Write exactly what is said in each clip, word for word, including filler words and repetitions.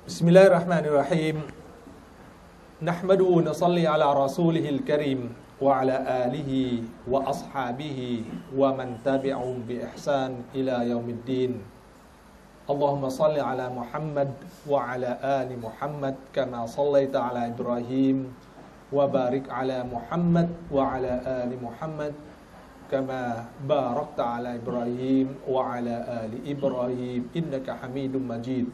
بسم الله الرحمن الرحيم نحمد ونصلي على رسوله الكريم وعلى آله وأصحابه ومن تبعهم بإحسان إلى يوم الدين اللهم صل على محمد وعلى آل محمد كما صليت على إبراهيم وبارك على محمد وعلى آل محمد كما باركت على إبراهيم وعلى آل إبراهيم إنك حميد مجيد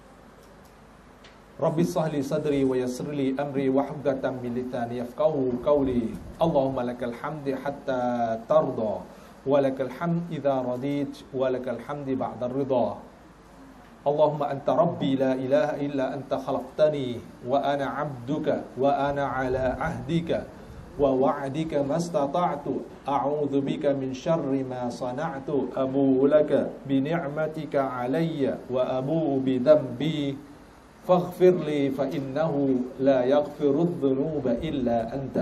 رب اشرح لي صدري ويسر لي أمري واحلل عقدة من لساني يفقهوا قولي اللهم لك الحمد حتى ترضى ولك الحمد إذا رضيت ولك الحمد بعد الرضا اللهم أنت ربي لا إله إلا أنت خلقتني وأنا عبدك وأنا على عهدك ووعدك ما استطعت أعوذ بك من شر ما صنعت أبوء لك بنعمتك علي وأبوء بذنبي فاغفر لي فإنه لا يغفر الذنوب إلا أنت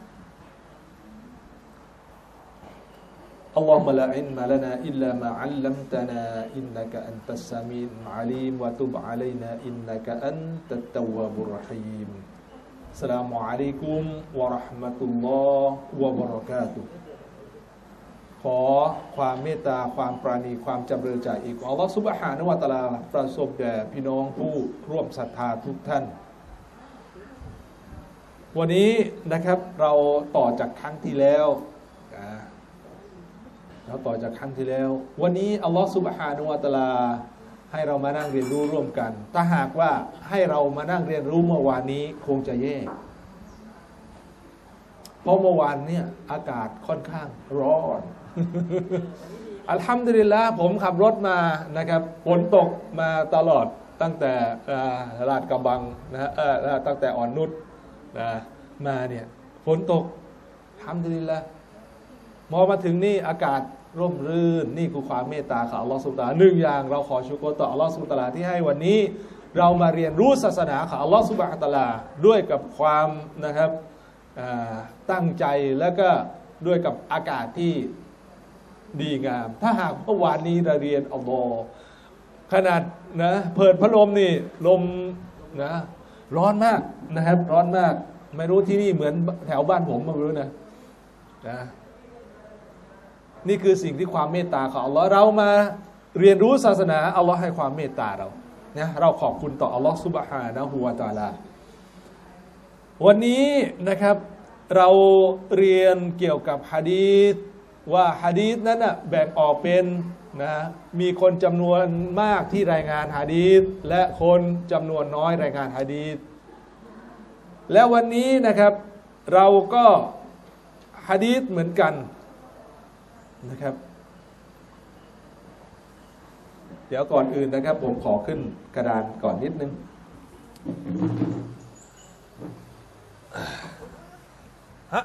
اللهم لا علم لنا إلا ما علمتنا إنك أنت السميع العليم وتب علينا إنك أنت التواب الرحيم السلام عليكم ورحمة الله وبركاتهขอความเมตตาความปราณีความจำเริญใจอีกของอัลลอฮฺซุบฮานะฮูวะตะอาลาประสบแด่พี่น้องผู้ร่วมศรัทธาทุกท่านวันนี้นะครับเราต่อจากครั้งที่แล้วเราต่อจากครั้งที่แล้ววันนี้อัลลอฮฺซุบฮานะฮูวะตะอาลาให้เรามานั่งเรียนรู้ร่วมกันถ้าหากว่าให้เรามานั่งเรียนรู้เมื่อวานนี้คงจะแย่เพราะเมื่อวานเนี่ยอากาศค่อนข้างร้อนอัลฮัมดุลิลละห์ผมขับรถมานะครับฝนตกมาตลอดตั้งแต่ลาดกระบังนะฮะตั้งแต่อ่อนนุชนะมาเนี่ยฝนตกอัลฮัมดุลิลละห์พอมาถึงนี่อากาศร่มรื่นนี่คือความเมตตาของอัลลอฮฺซุบฮานะฮูวะตะอาลาหนึ่งอย่างเราขอชุกรต่ออัลลอฮฺซุบฮานะฮูวะตะอาลาที่ให้วันนี้เรามาเรียนรู้ศาสนาของอัลลอฮฺซุบฮานะฮูวะตะอาลาด้วยกับความนะครับตั้งใจแล้วก็ด้วยกับอากาศที่ดีงามถ้าหากเมื่อวานนี้เราเรียนอัลลอฮ์ขนาดนะเปิดพัดลมนี่ลมนะร้อนมากนะครับร้อนมากไม่รู้ที่นี่เหมือนแถวบ้านผมไม่รู้นะนะนี่คือสิ่งที่ความเมตตาของอัลลอฮ์เรามาเรียนรู้ศาสนาอัลลอฮ์ให้ความเมตตาเรานะเราขอบคุณต่ออัลลอฮ์ซุบฮานะฮูวะตะอาลาวันนี้นะครับเราเรียนเกี่ยวกับหะดีษว่าหะดีษนั้นนะแบ่งออกเป็นนะมีคนจำนวนมากที่รายงานหะดีษและคนจำนวนน้อยรายงานหะดีษและวันนี้นะครับเราก็หะดีษเหมือนกันนะครับเดี๋ยวก่อนอื่นนะครับผมขอขึ้นกระดานก่อนนิดนึงฮะ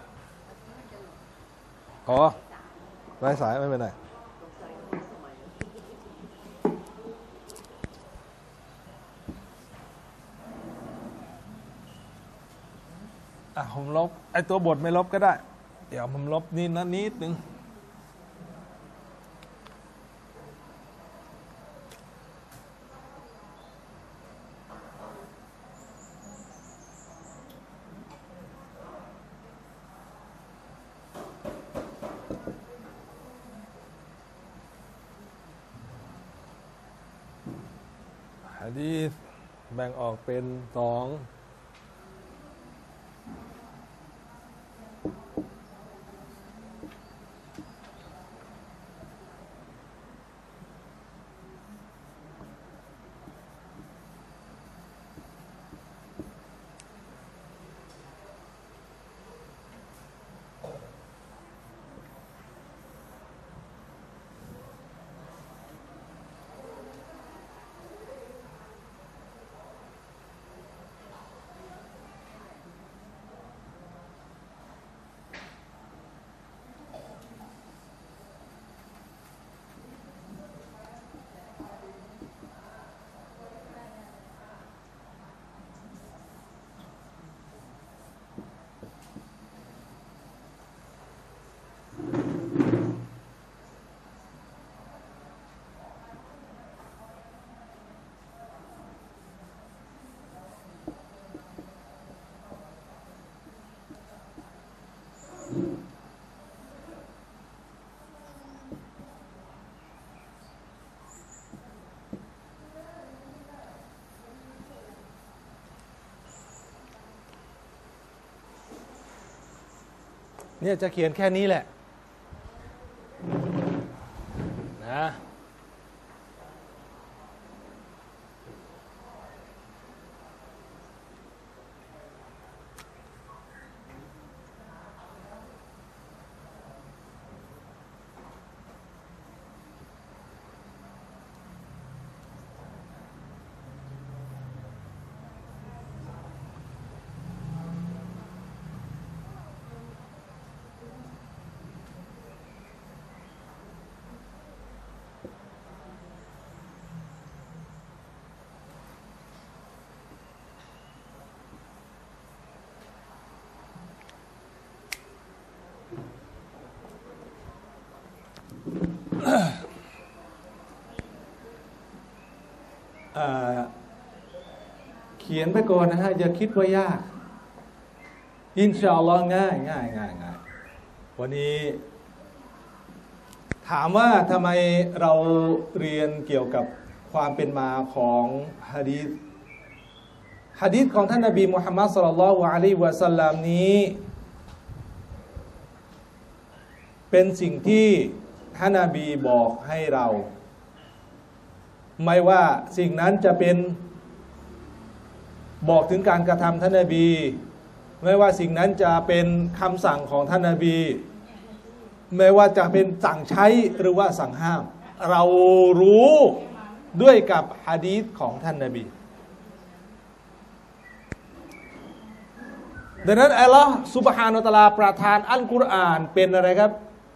อ๋อไร้สายไม่เป็นไรอ่ะผมลบไอตัวบทไม่ลบก็ได้เดี๋ยวผมลบนี่นะนิดนึงหะดีษแบ่งออกเป็นสองเนี่ยจะเขียนแค่นี้แหละนะเขียนไปก่อนนะฮะอย่าคิดว่ายากอินชาอัลลอฮ์ง่ายง่ายง่ายง่ายวันนี้ถามว่าทำไมเราเรียนเกี่ยวกับความเป็นมาของหะดีษหะดีษของท่านนบีมุฮัมมัดศ็อลลัลลอฮุอะลัยฮิวะซัลลัมนี้เป็นสิ่งที่ท่านนบีบอกให้เราไม่ว่าสิ่งนั้นจะเป็นบอกถึงการกระทำท่านนบีไม่ว่าสิ่งนั้นจะเป็นคำสั่งของท่านนบีไม่ว่าจะเป็นสั่งใช้หรือว่าสั่งห้ามเรารู้ด้วยกับหะดีษของท่านนบีดังนั้นอัลลอฮฺซุบฮานะฮูวะตะอาลาประทานอัลกุรอานเป็นอะไรครับ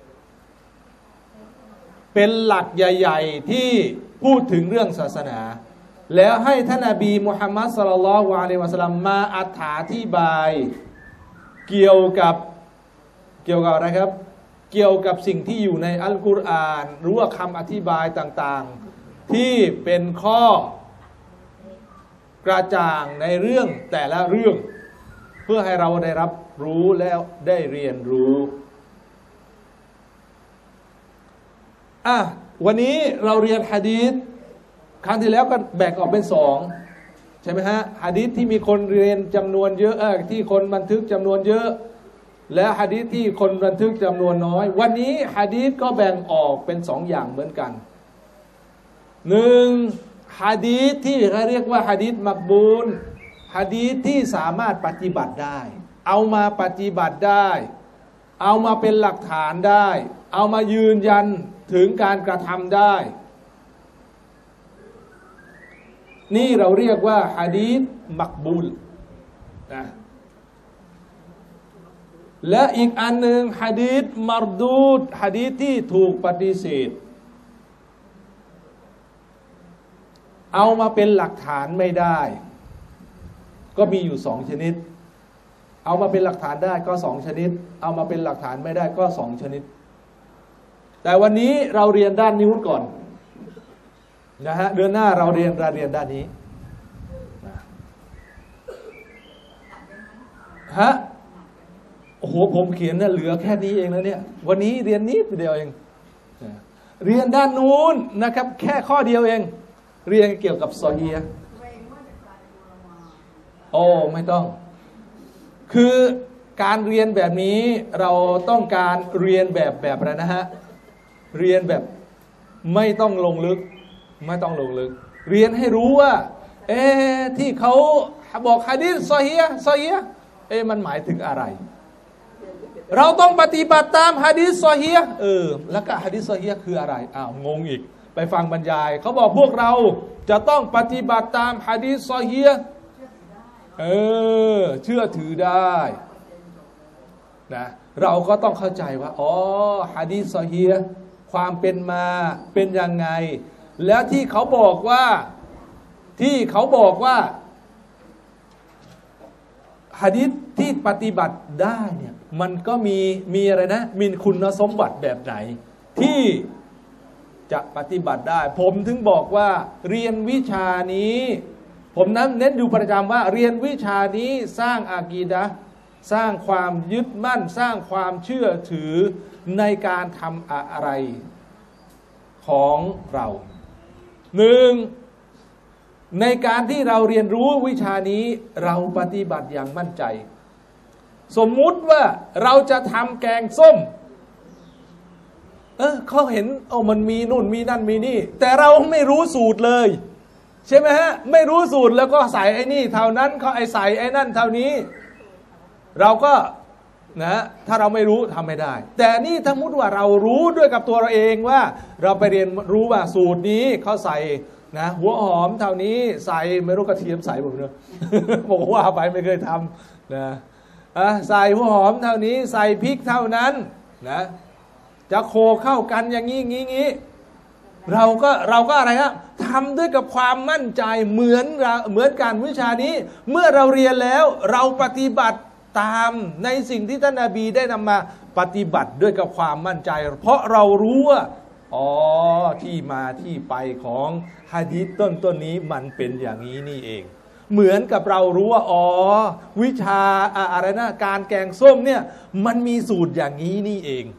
เป็นหลักใหญ่ๆที่พูดถึงเรื่องศาสนาแล้วให้ท่านนบีมุฮัมมัดศ็อลลัลลอฮุอะลัยฮิวะซัลลัมมาอธิบายเกี่ยวกับเกี่ยวกับอะไรครับเกี่ยวกับสิ่งที่อยู่ในอัลกุรอานหรือว่าคำอธิบายต่างๆที่เป็นข้อกระจ่างในเรื่องแต่ละเรื่องเพื่อให้เราได้รับรู้แล้วได้เรียนรู้อ่ะวันนี้เราเรียนหะดีษครั้งที่แล้วก็แบ่งออกเป็นสองใช่ไหมฮะหะดีษที่มีคนเรียนจำนวนเยอะเออที่คนบันทึกจำนวนเยอะและหะดีษที่คนบันทึกจำนวนน้อยวันนี้หะดีษก็แบ่งออกเป็นสองอย่างเหมือนกันหนึ่งหะดีษที่เขาเรียกว่าหะดีษมักบูลหะดีษที่สามารถปฏิบัติได้เอามาปฏิบัติได้เอามาเป็นหลักฐานได้เอามายืนยันถึงการกระทำได้นี่เราเรียกว่าหะดีษมักบูลนะและอีกอันหนึ่งหะดีษมารดูดหะดีษที่ถูกปฏิเสธเอามาเป็นหลักฐานไม่ได้ก็มีอยู่สองชนิดเอามาเป็นหลักฐานได้ก็สองชนิดเอามาเป็นหลักฐานไม่ได้ก็สองชนิดแต่วันนี้เราเรียนด้านนี้ก่อนนะฮะเดือนหน้าเราเรียนเราเรียนด้านนี้ฮะโอ้โหผมเขียนเนี่ยเหลือแค่นี้เองแล้วเนี่ยวันนี้เรียนนิดเดียวเองเรียนด้านนู้นนะครับแค่ข้อเดียวเองเรียนเกี่ยวกับซอฮีฮ์โอ้ไม่ต้องคือการเรียนแบบนี้เราต้องการเรียนแบบแบบอะไรนะฮะเรียนแบบไม่ต้องลงลึกไม่ต้องลงลึกเรียนให้รู้ว่าเอ๊ะที่เขาบอกหะดีษซอฮีฮ์ซอฮีฮ์เอ๊ะมันหมายถึงอะไรเราต้องปฏิบัติตามหะดีษซอฮีฮ์เออแล้วก็หะดีษซอฮีฮ์คืออะไรอ้าวงงอีกไปฟังบรรยายเขาบอกพวกเราจะต้องปฏิบัติตามหะดีษซอฮีฮ์เออเชื่อถือได้นะเราก็ต้องเข้าใจว่าอ๋อหะดีษซอฮีฮ์ความเป็นมาเป็นยังไงแล้วที่เขาบอกว่าที่เขาบอกว่าหะดีษที่ปฏิบัติได้เนี่ยมันก็มีมีอะไรนะมีคุณสมบัติแบบไหนที่จะปฏิบัติได้ผมถึงบอกว่าเรียนวิชานี้ผมนั้นเน้นอยู่ประจำว่าเรียนวิชานี้สร้างอากีดะห์สร้างความยึดมั่นสร้างความเชื่อถือในการทำอะไรของเราหนึ่งในการที่เราเรียนรู้วิชานี้เราปฏิบัติอย่างมั่นใจสมมุติว่าเราจะทำแกงส้มเออเขาเห็นเอามันมีนู่นมีนั่นมีนี่แต่เราไม่รู้สูตรเลยใช่ไหมฮะไม่รู้สูตรแล้วก็ใส่ไอ้นี่เท่านั้นเขาไอ้ใส่ไอ้นั่นเท่านี้เราก็นะถ้าเราไม่รู้ทำไม่ได้แต่นี่สมมติว่าเรารู้ด้วยกับตัวเราเองว่าเราไปเรียนรู้ว่าสูตรนี้เขาใส่นะหัวหอมเท่านี้ใส่ไม่รู้กระเทียมใส่ผมเนอะ บอกว่าไปไม่เคยทำนะใส่หัวหอมเท่านี้ใส่พริกเท่านั้นนะจะโคเข้ากันอย่างนี้งี้งี้เราก็เราก็อะไรครับทำด้วยกับความมั่นใจเหมือนเหมือนการวิชานี้เมื่อเราเรียนแล้วเราปฏิบัติตามในสิ่งที่ท่านนบีได้นำมาปฏิบัติด้วยกับความมั่นใจเพราะเรารู้ว่าอ๋อที่มาที่ไปของหะดีษต้นต้นนี้มันเป็นอย่างนี้นี่เองเหมือนกับเรารู้ว่าอ๋อวิชาอะไรนะการแกงส้มเนี่ยมันมีสูตรอย่างนี้นี่เอง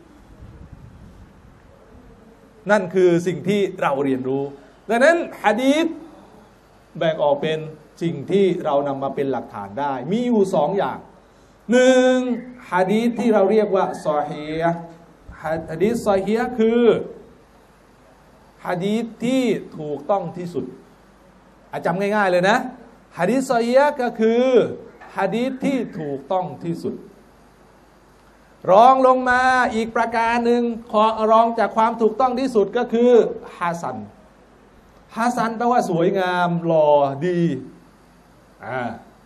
นั่นคือสิ่งที่เราเรียนรู้ดังนั้นหะดีษแบ่งออกเป็นสิ่งที่เรานำมาเป็นหลักฐานได้มีอยู่สองอย่างหนึ่งหะดีษที่เราเรียกว่าซอฮีฮ์หะดีษซอฮีฮ์คือหะดีษที่ถูกต้องที่สุดอาจำง่ายๆเลยนะหะดีษซอฮีฮ์ก็คือหะดีษที่ถูกต้องที่สุดรองลงมาอีกประการหนึ่งรองจากความถูกต้องที่สุดก็คือฮาซันฮาซันแปลว่าสวยงามหล่อดีอ่า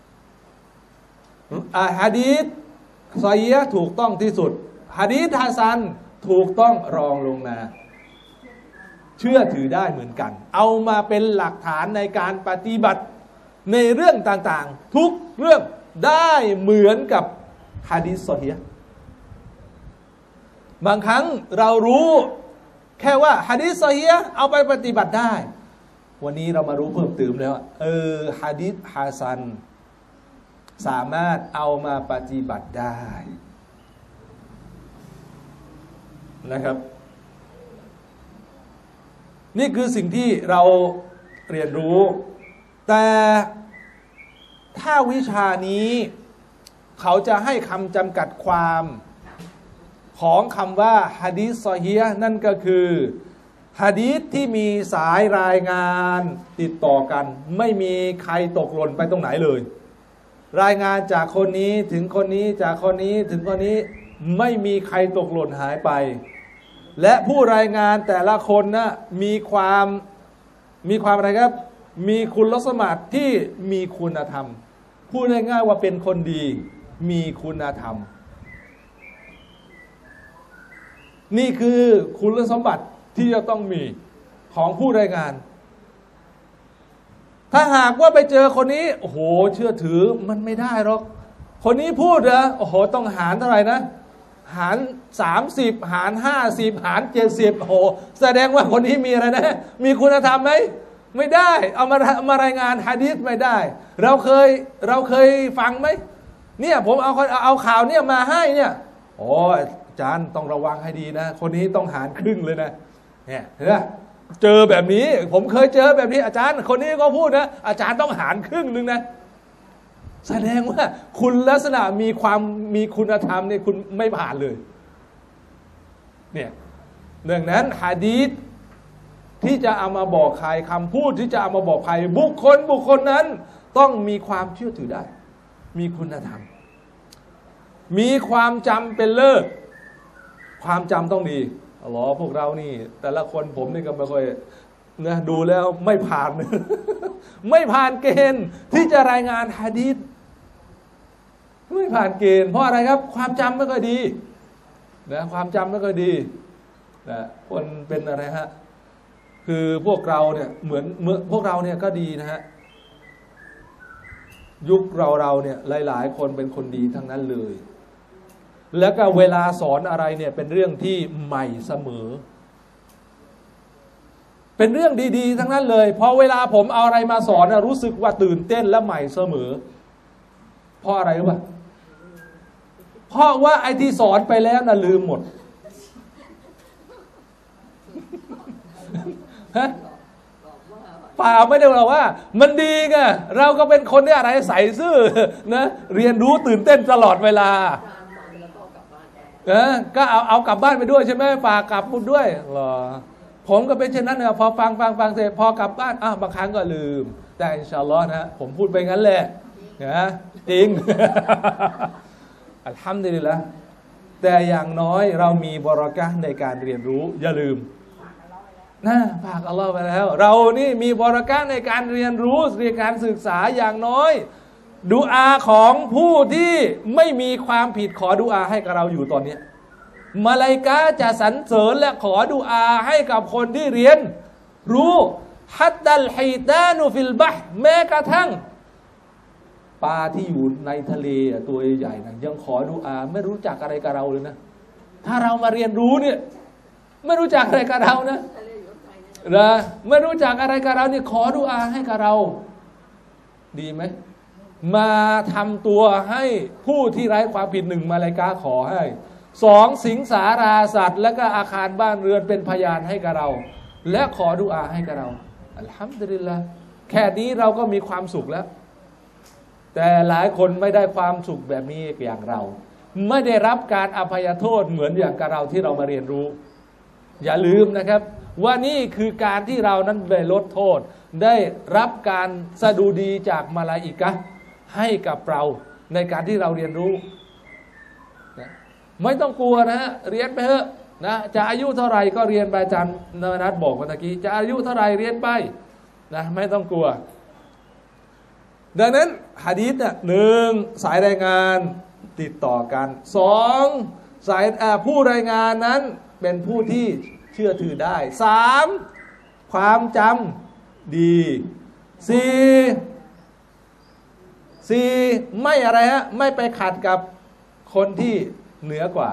หะดีษซอฮีฮ์ถูกต้องที่สุดหะดีษฮาซันถูกต้องรองลงมาเชื่อถือได้เหมือนกันเอามาเป็นหลักฐานในการปฏิบัติในเรื่องต่างๆทุกเรื่องได้เหมือนกับหะดีษซอฮีฮ์บางครั้งเรารู้แค่ว่าหะดีษซอฮีฮ์เอาไปปฏิบัติได้วันนี้เรามารู้เพิ่มเติมแล้วเออหะดีษฮาซันสามารถเอามาปฏิบัติได้นะครับนี่คือสิ่งที่เราเรียนรู้แต่ถ้าวิชานี้เขาจะให้คำจำกัดความของคำว่าหะดีษซอฮีฮ์นั่นก็คือหะดีษที่มีสายรายงานติดต่อกันไม่มีใครตกหล่นไปตรงไหนเลยรายงานจากคนนี้ถึงคนนี้จากคนนี้ถึงคนนี้ไม่มีใครตกหล่นหายไปและผู้รายงานแต่ละคนนะมีความมีความอะไรครับมีคุณลักษณะที่มีคุณธรรมพูดง่ายๆว่าเป็นคนดีมีคุณธรรมนี่คือคุณสมบัติที่จะต้องมีของผู้รายงานถ้าหากว่าไปเจอคนนี้โอ้โหเชื่อถือมันไม่ได้หรอกคนนี้พูดเหรอโอ้โหต้องหารเท่าไหร่นะหารสามสิบหารห้าสิบหารเจ็ดสิบโอ้โหแสดงว่าคนนี้มีอะไรนะมีคุณธรรมไหมไม่ได้เอามามารายงานหะดีษไม่ได้เราเคยเราเคยฟังไหมเนี่ยผมเอาเอาข่าวเนี่ยมาให้เนี่ยโอ้อาจารย์ต้องระวังให้ดีนะคนนี้ต้องหารครึ่งเลยนะเนี่ยเห็นไหมเจอแบบนี้ผมเคยเจอแบบนี้อาจารย์คนนี้ก็พูดนะอาจารย์ต้องหารครึ่งหนึ่งนะแสดงว่าคุณลักษณะมีความมีคุณธรรมเนี่ยคุณไม่ผ่านเลยเนี่ยดังนั้นหะดีษที่จะเอามาบอกใครคำพูดที่จะเอามาบอกใครบุคคลบุคคลนั้นต้องมีความเชื่อถือได้มีคุณธรรมมีความจำเป็นเลิศความจำต้องดีอ๋อพวกเรานี่แต่ละคนผมนี่ก็ไม่ค่อยนะดูแล้วไม่ผ่าน ไม่ผ่านเกณฑ์ที่จะรายงานหะดีษไม่ผ่านเกณฑ์เพราะอะไรครับความจำไม่ค่อยดีนะความจำไม่ค่อยดีนะคนเป็นอะไรฮะคือพวกเราเนี่ยเหมือนเมื่อพวกเราเนี่ยก็ดีนะฮะยุคเราเราเนี่ยหลายๆคนเป็นคนดีทั้งนั้นเลยแล้วก็เวลาสอนอะไรเนี่ยเป็นเรื่องที่ใหม่เสมอเป็นเรื่องดีๆทั้งนั้นเลยพอเวลาผมเอาอะไรมาสอนนะรู้สึกว่าตื่นเต้นและใหม่เสมอเพราะอะไรรู้ป่ะเพราะว่าไอ้ที่สอนไปแล้วนะลืมหมดฮะเปล่าไม่ได้เราว่ามันดีไงเราก็เป็นคนที่อะไรใส่ซื่อนะเรียนรู้ตื่นเต้นตลอดเวลานะก็เอาเอากลับบ้านไปด้วยใช่ไหมฝากกลับพูดด้วยหรอผมก็เป็นเช่นนั้นนะพอฟังฟังฟังเสร็จพอกลับบ้านอ้าวบางครั้งก็ลืมแต่อินชาอัลลอฮ์นะผมพูดไปงั้นแหละนะจริง อัลฮัมดุลิลละห์แต่อย่างน้อยเรามีบารอกะห์ในการเรียนรู้อย่าลืมนะฝากอัลลอฮ์ไปแล้วเรานี่มีบารอกะห์ในการเรียนรู้ในการศึกษาอย่างน้อยดุอาของผู้ที่ไม่มีความผิดขอดุอาให้กับเราอยู่ตอนนี้มาลาอิกะฮ์จะสรรเสริญและขอดุอาให้กับคนที่เรียนรู้ฮัตตัลฮิตานุฟิลบะห์แม้กระทั่งปลาที่อยู่ในทะเลตัวใหญ่นะยังขอดุอาไม่รู้จักอะไรกับเราเลยนะถ้าเรามาเรียนรู้เนี่ยไม่รู้จักอะไรกับเรานะนะไม่รู้จักอะไรกับเราเนี่ยขอดุอาให้กับเราดีไหมมาทำตัวให้ผู้ที่ไร้ความผิดหนึ่งมาลาอิกะฮ์ขอให้สองสิงสาราสัตว์และก็อาคารบ้านเรือนเป็นพยานให้กับเราและขอดุอาให้กับเราอัลฮัมดุลิลละห์แค่นี้เราก็มีความสุขแล้วแต่หลายคนไม่ได้ความสุขแบบนี้อย่างเราไม่ได้รับการอภัยโทษเหมือนอย่างกับเราที่เรามาเรียนรู้อย่าลืมนะครับว่านี่คือการที่เรานั้นได้ลดโทษได้รับการสดุดีจากมาลาอิกะฮ์ให้กับเราในการที่เราเรียนรู้นะไม่ต้องกลัวนะฮะเรียนไปเถอะนะจะอายุเท่าไหร่ก็เรียนไปอาจารย์นวนัทบอกเมื่อกี้จะอายุเท่าไหร่เรียนไปนะไม่ต้องกลัวดังนั้นหะดีษเนี่ยหนึ่งสายรายงานติดต่อกันสองสายผู้รายงานนั้นเป็นผู้ที่เชื่อถือได้สามความจำดีสี่สี่ไม่อะไรฮะไม่ไปขัดกับคนที่เหนือกว่า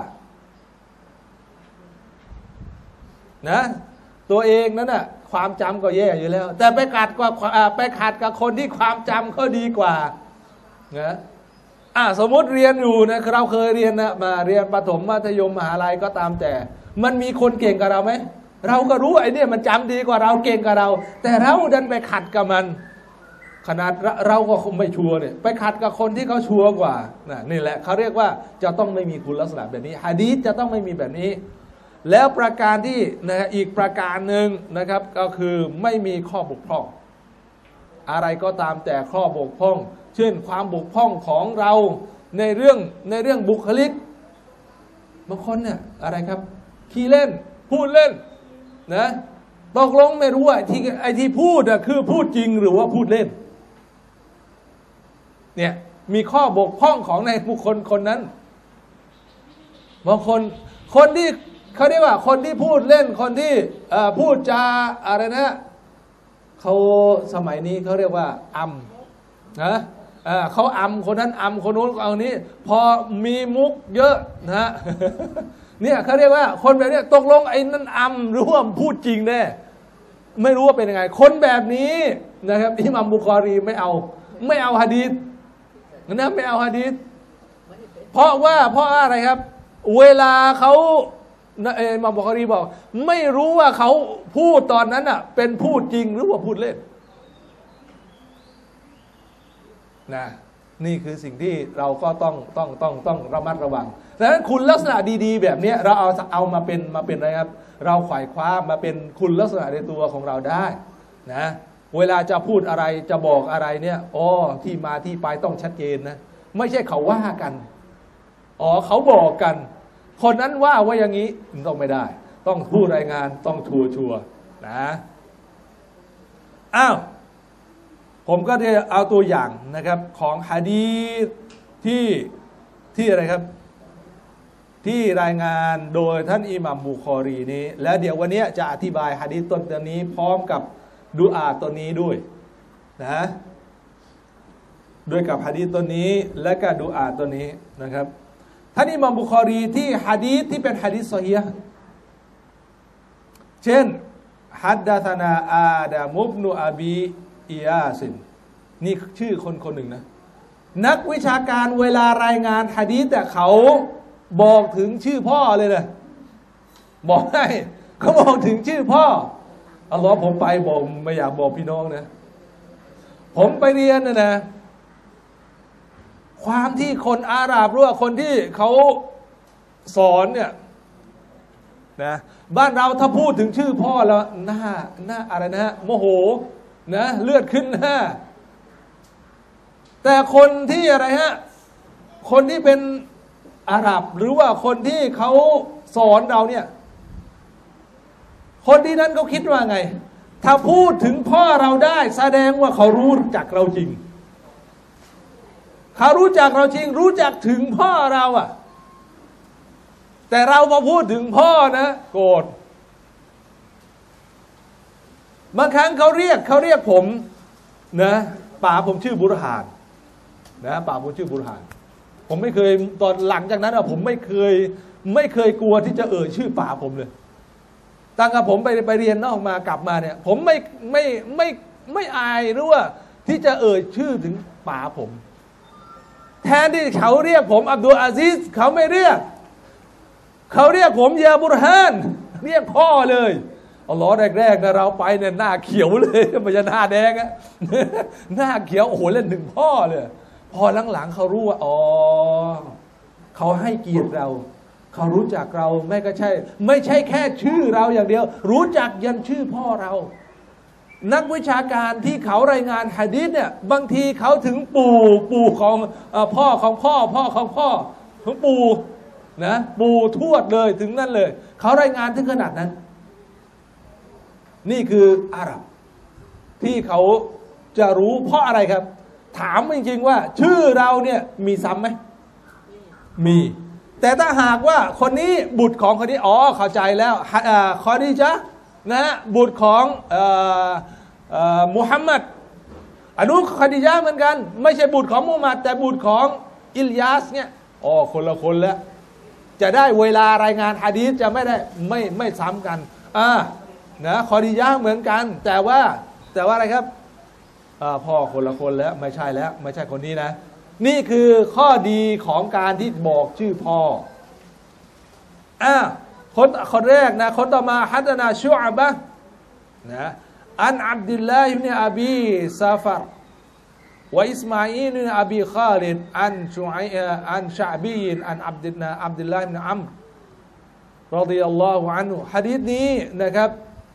นะตัวเองนั้นน่ะความจำก็แย่อยู่แล้วแต่ไปขัดกว่าไปขัดกับคนที่ความจำเขาดีกว่านะอ่ะสมมติเรียนอยู่นะเราเคยเรียนนะมาเรียนประถมมัธยมมหาลัยก็ตามแต่มันมีคนเก่งกับเราไหมเราก็รู้ไอ้นี่มันจำดีกว่าเราเก่งกับเราแต่เราดันไปขัดกับมันขนาดเราก็คงไม่ชัวร์เนี่ยไปขัดกับคนที่เขาชัวร์กว่านะนี่แหละเขาเรียกว่าจะต้องไม่มีคุณลักษณะแบบนี้หะดีษจะต้องไม่มีแบบนี้แล้วประการที่นะอีกประการหนึ่งนะครับก็คือไม่มีข้อบกพร่องอะไรก็ตามแต่ข้อบกพร่องเช่นความบกพร่องของเราในเรื่องในเรื่องบุคลิกบางคนเนี่ยอะไรครับขี้เล่นพูดเล่นนะตกลงไม่รู้ว่าที่ไอ้ที่พูดอะคือพูดจริงหรือว่าพูดเล่นเนี่ยมีข้อบกพร่องของในบุคคลคนนั้นบางคนคนที่เขาเรียกว่าคนที่พูดเล่นคนที่พูดจาอะไรนะเขาสมัยนี้เขาเรียกว่าอำนะเขาอำคนนั้นอำคนนู้นเอานี้พอมีมุกเยอะนะเนี่ยเขาเรียกว่าคนแบบนี้ตกลงไอ้นั่นอำหรือว่าพูดจริงแน่ไม่รู้ว่าเป็นยังไงคนแบบนี้นะครับอิหม่ามบุคอรีไม่เอาไม่เอาหะดีษนะไม่เอาหะดีษเพราะว่าเพราะอะไรครับเวลาเขาอิหม่ามบุคอรีบอกไม่รู้ว่าเขาพูดตอนนั้นอ่ะเป็นพูดจริงหรือว่าพูดเล่นนะนี่คือสิ่งที่เราก็ต้องต้องต้องต้องระมัดระวังดังนั้นคุณลักษณะดีๆแบบนี้เราเอาเอามาเป็นมาเป็นอะไรครับเราขวายคว้ามาเป็นคุณลักษณะในตัวของเราได้นะเวลาจะพูดอะไรจะบอกอะไรเนี่ยอ๋อที่มาที่ไปต้องชัดเจนนะไม่ใช่เขาว่ากันอ๋อเขาบอกกันคนนั้นว่าว่าอย่างนี้ต้องไม่ได้ต้องผู้รายงานต้องชัวชัวนะอ้าวผมก็จะเอาตัวอย่างนะครับของหะดีษที่ที่อะไรครับที่รายงานโดยท่านอิหม่ามบุคอรีนี้และเดี๋ยววันนี้จะอธิบายหะดีษต้นตัวนี้พร้อมกับดุอาตัวนี้ด้วยนะด้วยกับหะดีษตัวนี้และก็ดุอาตัวนี้นะครับท่านอิหม่ามบุคอรีที่หะดีษที่เป็นหะดีษซอฮีฮ์เช่นฮัดดะธนาอาดามุบนุอบีอียาซินนี่ชื่อคนคนหนึ่งนะนักวิชาการเวลารายงานหะดีษแต่เขาบอกถึงชื่อพ่อเลยนะบอกให้เขาบอกถึงชื่อพ่ออัลลอฮ์ผมไปบอกไม่อยากบอกพี่น้องนะผมไปเรียนนะนะความที่คนอาหรับหรือว่าคนที่เขาสอนเนี่ยนะบ้านเราถ้าพูดถึงชื่อพ่อแล้วหน้าหน้าอะไรนะโมโหนะเลือดขึ้นหน้าแต่คนที่อะไรฮะคนที่เป็นอาหรับหรือว่าคนที่เขาสอนเราเนี่ยคนที่นั้นเขาคิดว่าไงถ้าพูดถึงพ่อเราได้แสดงว่าเขารู้จักเราจริงเขารู้จักเราจริงรู้จักถึงพ่อเราอ่ะแต่เรามาพูดถึงพ่อนะโกรธบางครั้งเขาเรียกเขาเรียกผมนะป่าผมชื่อบุรหานนะป่าผมชื่อบุรหานผมไม่เคยตอนหลังจากนั้นอะผมไม่เคยไม่เคยกลัวที่จะเอ่ยชื่อป่าผมเลยตั้งแต่ผมไปไปเรียนนอกมากลับมาเนี่ยผมไม่ไม่ไม่ไม่อายหรือว่าที่จะเอ่ยชื่อถึงป่าผมแทนที่เขาเรียกผมอับดุลอาซิซเขาไม่เรียกเขาเรียกผมยาบุรฮานเรียกพ่อเลยอัลลอฮ์แรกๆนะเราไปเนี่ยหน้าเขียวเลยมันจะหน้าแดงอะหน้าเขียวโอ้โหเล่นถึงพ่อเลยพอหลังๆเขารู้ว่าอ๋อเขาให้เกียรติเราเขารู้จักเราไม่ก็ใช่ไม่ใช่แค่ชื่อเราอย่างเดียวรู้จักยันชื่อพ่อเรานักวิชาการที่เขารายงานหะดีษเนี่ยบางทีเขาถึงปู่ปู่ของพ่อของพ่อพ่อของพ่อของปู่นะปู่ทวดเลยถึงนั่นเลยเขารายงานถึงขนาดนั้นนี่คืออาหรับที่เขาจะรู้เพราะอะไรครับถามจริงๆว่าชื่อเราเนี่ยมีซ้ำไหมมีแต่ถ้าหากว่าคนนี้บุตรของคนนี้อ๋อเข้าใจแล้วคอดีจ้ะนะบุตรของมุฮัมมัดอนุคดียะเหมือนกันไม่ใช่บุตรของมุฮัมมัดแต่บุตรของอิลยาสเนี่ยอ๋อคนละคนแล้วจะได้เวลารายงานหะดีษจะไม่ได้ไม่ไม่ซ้ำกันอ่านะคอดียะเหมือนกันแต่ว่าแต่ว่าอะไรครับพ่อคนละคนแล้วไม่ใช่แล้วไม่ใช่คนนี้นะนี่คือข้อดีของการที่บอกชื่อพ่ออ่าคนคนแรกนะคนต่อมาฮัดนาชุอะบะนะอันอับดุลลาฮิบเนอบีซาฟัรวะอิสมาอีลบินอบีคาลิดอันชุอัยอันชะบีนอันอับดุลนาอับดุลลาฮิบเนอัมรรอฎิยัลลอฮุอันฮุหะดีษนี้นะครับ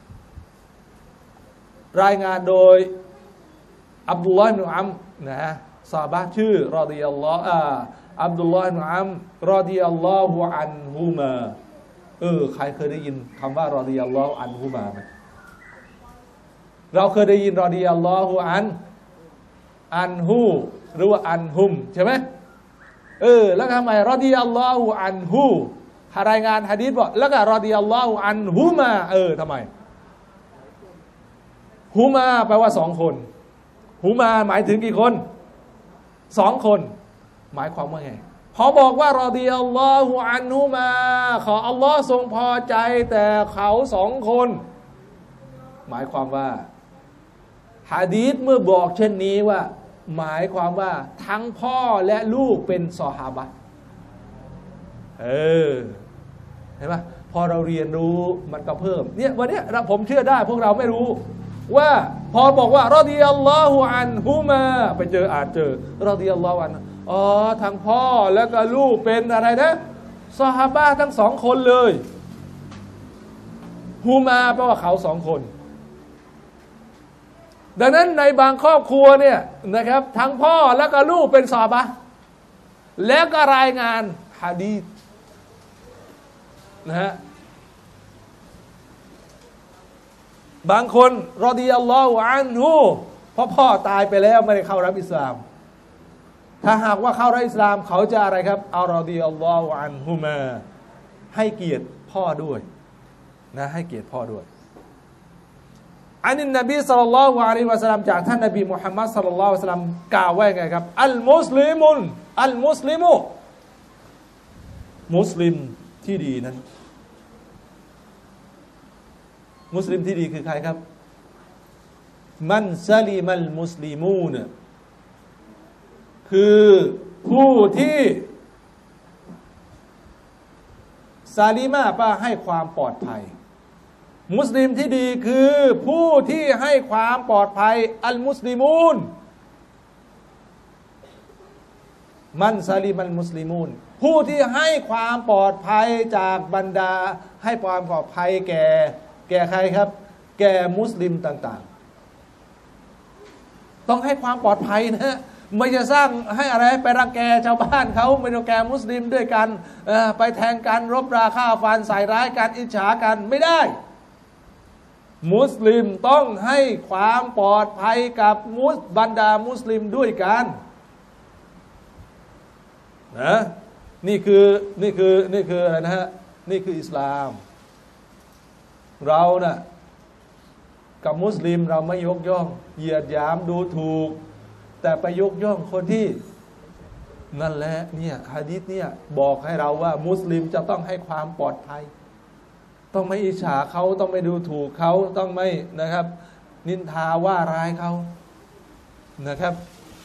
รายงานโดยอับดุลลาฮิบเนอัมรนะซอฮาบะห์ชื่อรอฎิยัลลอฮุอับดุลลาฮิบเนอัมรรอฎิยัลลอฮุอันฮุมาเออใครเคยได้ยินคำว่ารอฎิยัลลอฮุอันฮุมาไหมเราเคยได้ยินรอฎิยัลลอฮุอันอันฮูหรือว่าอันฮุมใช่ไหมเออแล้วทำไมรอฎิยัลลอฮุอันฮูรายงานหะดีษบอกแล้วก็รอฎิยัลลอฮุอันฮุมาเออทำไมฮุมาแปลว่าสองคนฮุมาหมายถึงกี่คนสองคนหมายความว่าไงพอบอกว่ารอฎิยัลลอฮุอันฮุมาขออัลลอฮ์ทรงพอใจแต่เขาสองคนหมายความว่าหะดีษเมื่อบอกเช่นนี้ว่าหมายความว่าทั้งพ่อและลูกเป็นซอฮาบะห์เออเห็นไหมพอเราเรียนรู้มันก็เพิ่มเนี่ยวันนี้เราผมเชื่อได้พวกเราไม่รู้ว่าพอบอกว่ารอฎิยัลลอฮุอันฮุมาไปเจออ่านเจอรอฎิยัลลอฮุอันอ๋อทั้งพ่อแล้วก็ลูกเป็นอะไรนะซอฮาบะห์ทั้งสองคนเลยฮุมาแปลว่าเขาสองคนดังนั้นในบางครอบครัวเนี่ยนะครับทั้งพ่อแล้วก็ลูกเป็นซอฮาบะห์แล้วก็รายงานหะดีษนะฮะบางคนรอฎิยัลลอฮุอันฮุเพราะพ่อตายไปแล้วไม่ได้เข้ารับอิสลามถ้าหากว่าเข้ารับอิสลามเขาจะอะไรครับอัลรอฎิยัลลอฮุอันฮุมาให้เกียรติพ่อด้วยนะให้เกียรติพ่อด้วยอันนี้นบีศ็อลลัลลอฮุอะลัยฮิวะซัลลัมจากท่านนบีมุฮัมมัดศ็อลลัลลอฮุอะลัยฮิวะซัลลัมกล่าวไว้ไงครับอัลมุสลิมุนอัลมุสลิมุมุสลิมที่ดีนั้นมุสลิมที่ดีคือใครครับมันซาลิมัลมุสลิมูนคือผู้ที่ซาลิมาป้าให้ความปลอดภัยมุสลิมที่ดีคือผู้ที่ให้ความปลอดภัยอัลมุสลิมูนมันซาลิมันมุสลิมูนผู้ที่ให้ความปลอดภัยจากบรรดาให้ความปลอดภัยแก่แก่ใครครับแก่มุสลิมต่างๆต้องให้ความปลอดภัยนะไม่จะสร้างให้อะไรไปรังแกชาวบ้านเขาไม่รังแกมุสลิมด้วยกันไปแทงกันรบราฆ่าฟันใส่ร้ายกันอิจฉากันไม่ได้มุสลิมต้องให้ความปลอดภัยกับมุสบรรดามุสลิมด้วยกันนะนี่คือนี่คือนี่คืออะไรนะฮะนี่คืออิสลามเรานะ่ะกับมุสลิมเราไม่ยกย่องเหยียดหยามดูถูกแต่ไปยกย่องคนที่นั่นแหละเนี่ยหะดีษเนี่ยบอกให้เราว่ามุสลิมจะต้องให้ความปลอดภัยต้องไม่อิจฉาเขาต้องไม่ดูถูกเขาต้องไม่นะครับนินทาว่าร้ายเขานะครับ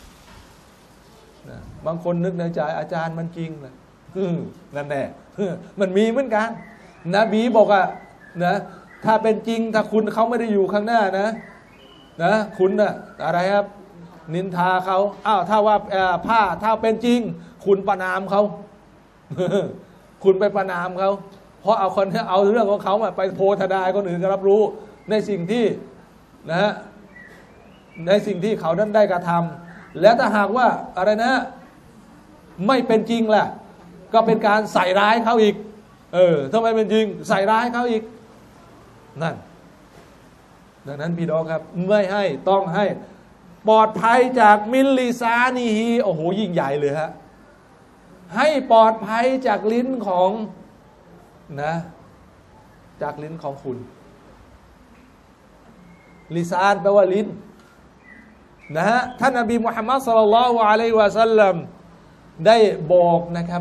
บางคนนึกในใจอาจารย์มันจริงนะนั่นแหละมันมีเหมือนกันนบีบอกอะนะถ้าเป็นจริงถ้าคุณเขาไม่ได้อยู่ข้างหน้านะนะคุณน่ะอะไรครับนินทาเขาอ้าวถ้าว่าผ้าถ้าเป็นจริงคุณประนามเขาคุณไปประนามเขาเพราะเอาคนเอาเรื่องของเขาไปโพธดายคนอื่นก็รับรู้ในสิ่งที่นะฮะในสิ่งที่เขานั้นได้กระทำแล้วถ้าหากว่าอะไรนะไม่เป็นจริงล่ะก็เป็นการใส่ร้ายเขาอีกเออถ้าไม่เป็นจริงใส่ร้ายเขาอีกนั่นดังนั้นพี่น้องครับไม่ให้ต้องให้ปลอดภัยจากมิลลิซานีฮีโอ้โหยิ่งใหญ่เลยฮะให้ปลอดภัยจากลิ้นของนะจากลิ้นของคุณลิซานแปลว่าลิ้นนะฮะท่านนบีมุฮัมมัดศ็อลลัลลอฮุอะลัยฮิวะซัลลัมได้บอกนะครับ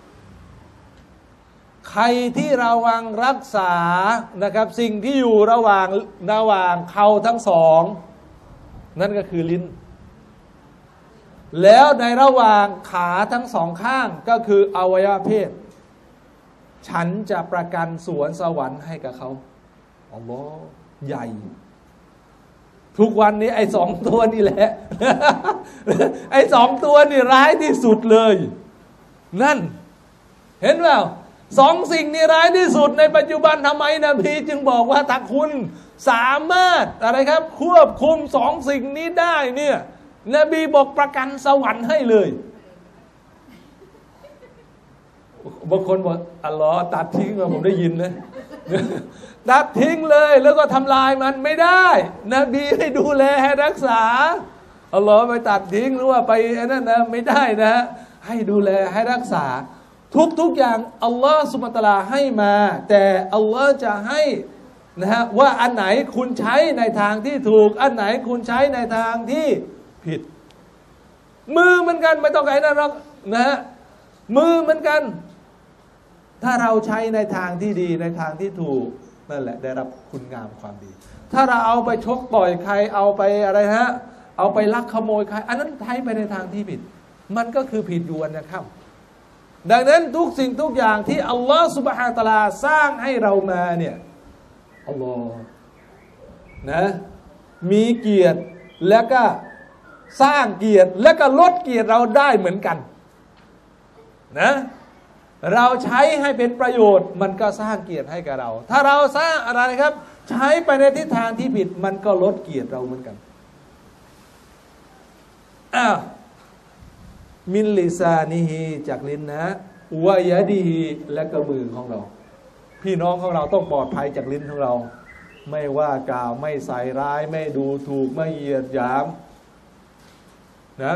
ใครที่ระวังรักษานะครับสิ่งที่อยู่ระหว่างระหว่างเขาทั้งสองนั่นก็คือลิ้นแล้วในระหว่างขาทั้งสองข้างก็คืออวัยวะเพศฉันจะประกันสวนสวรรค์ให้กับเขาอัลลอฮ์ใหญ่ทุกวันนี้ไอ้สองตัวนี่แหละ ไอ้สองตัวนี่ร้ายที่สุดเลยนั่นเห็นเปล่าสองสิ่งนี้ร้ายที่สุดในปัจจุบันทำไมนบีจึงบอกว่าถ้าคุณสามารถอะไรครับควบคุมสองสิ่งนี้ได้เนี่ยนบีบอกประกันสวรรค์ให้เลยบางคนบอกอัลลอฮ์ตัดทิ้งมาผมได้ยินนะตัดทิ้งเลยแล้วก็ทำลายมันไม่ได้นบีให้ดูแลให้รักษาอัลลอฮ์ไปตัดทิ้งหรือว่าไปนั่นนะไม่ได้นะให้ดูแลให้รักษาทุกทุกอย่างอัลลอฮ์ซุบฮานะฮูวะตะอาลาให้มาแต่อัลลอฮ์จะให้นะฮะว่าอันไหนคุณใช้ในทางที่ถูกอันไหนคุณใช้ในทางที่ผิดมือเหมือนกันไม่ต้องไกลนะหรอกนะฮะมือเหมือนกันถ้าเราใช้ในทางที่ดีในทางที่ถูกนั่นแหละได้รับคุณงามความดีถ้าเราเอาไปชกต่อยใครเอาไปอะไรฮะเอาไปลักขโมยใครอันนั้นใช้ไปในทางที่ผิดมันก็คือผิดอยู่นะครับดังนั้นทุกสิ่งทุกอย่างที่อัลลอฮฺซุบฮานะฮูวะตะอาลาสร้างให้เรามาเนี่ยอัลลอฮ์นะมีเกียรติแล้วก็สร้างเกียรติแล้วก็ลดเกียรติเราได้เหมือนกันนะเราใช้ให้เป็นประโยชน์มันก็สร้างเกียรติให้กับเราถ้าเราสร้างอะไรครับใช้ไปในทิศทางที่ผิดมันก็ลดเกียรติเราเหมือนกันอ้าวมินลิซานิฮีจากลิ้นนะวายะดีฮีและก็มือของเราพี่น้องของเราต้องปลอดภัยจากลิ้นของเราไม่ว่ากล่าวไม่ใส่ร้ายไม่ดูถูกไม่เหยียดหยามนะ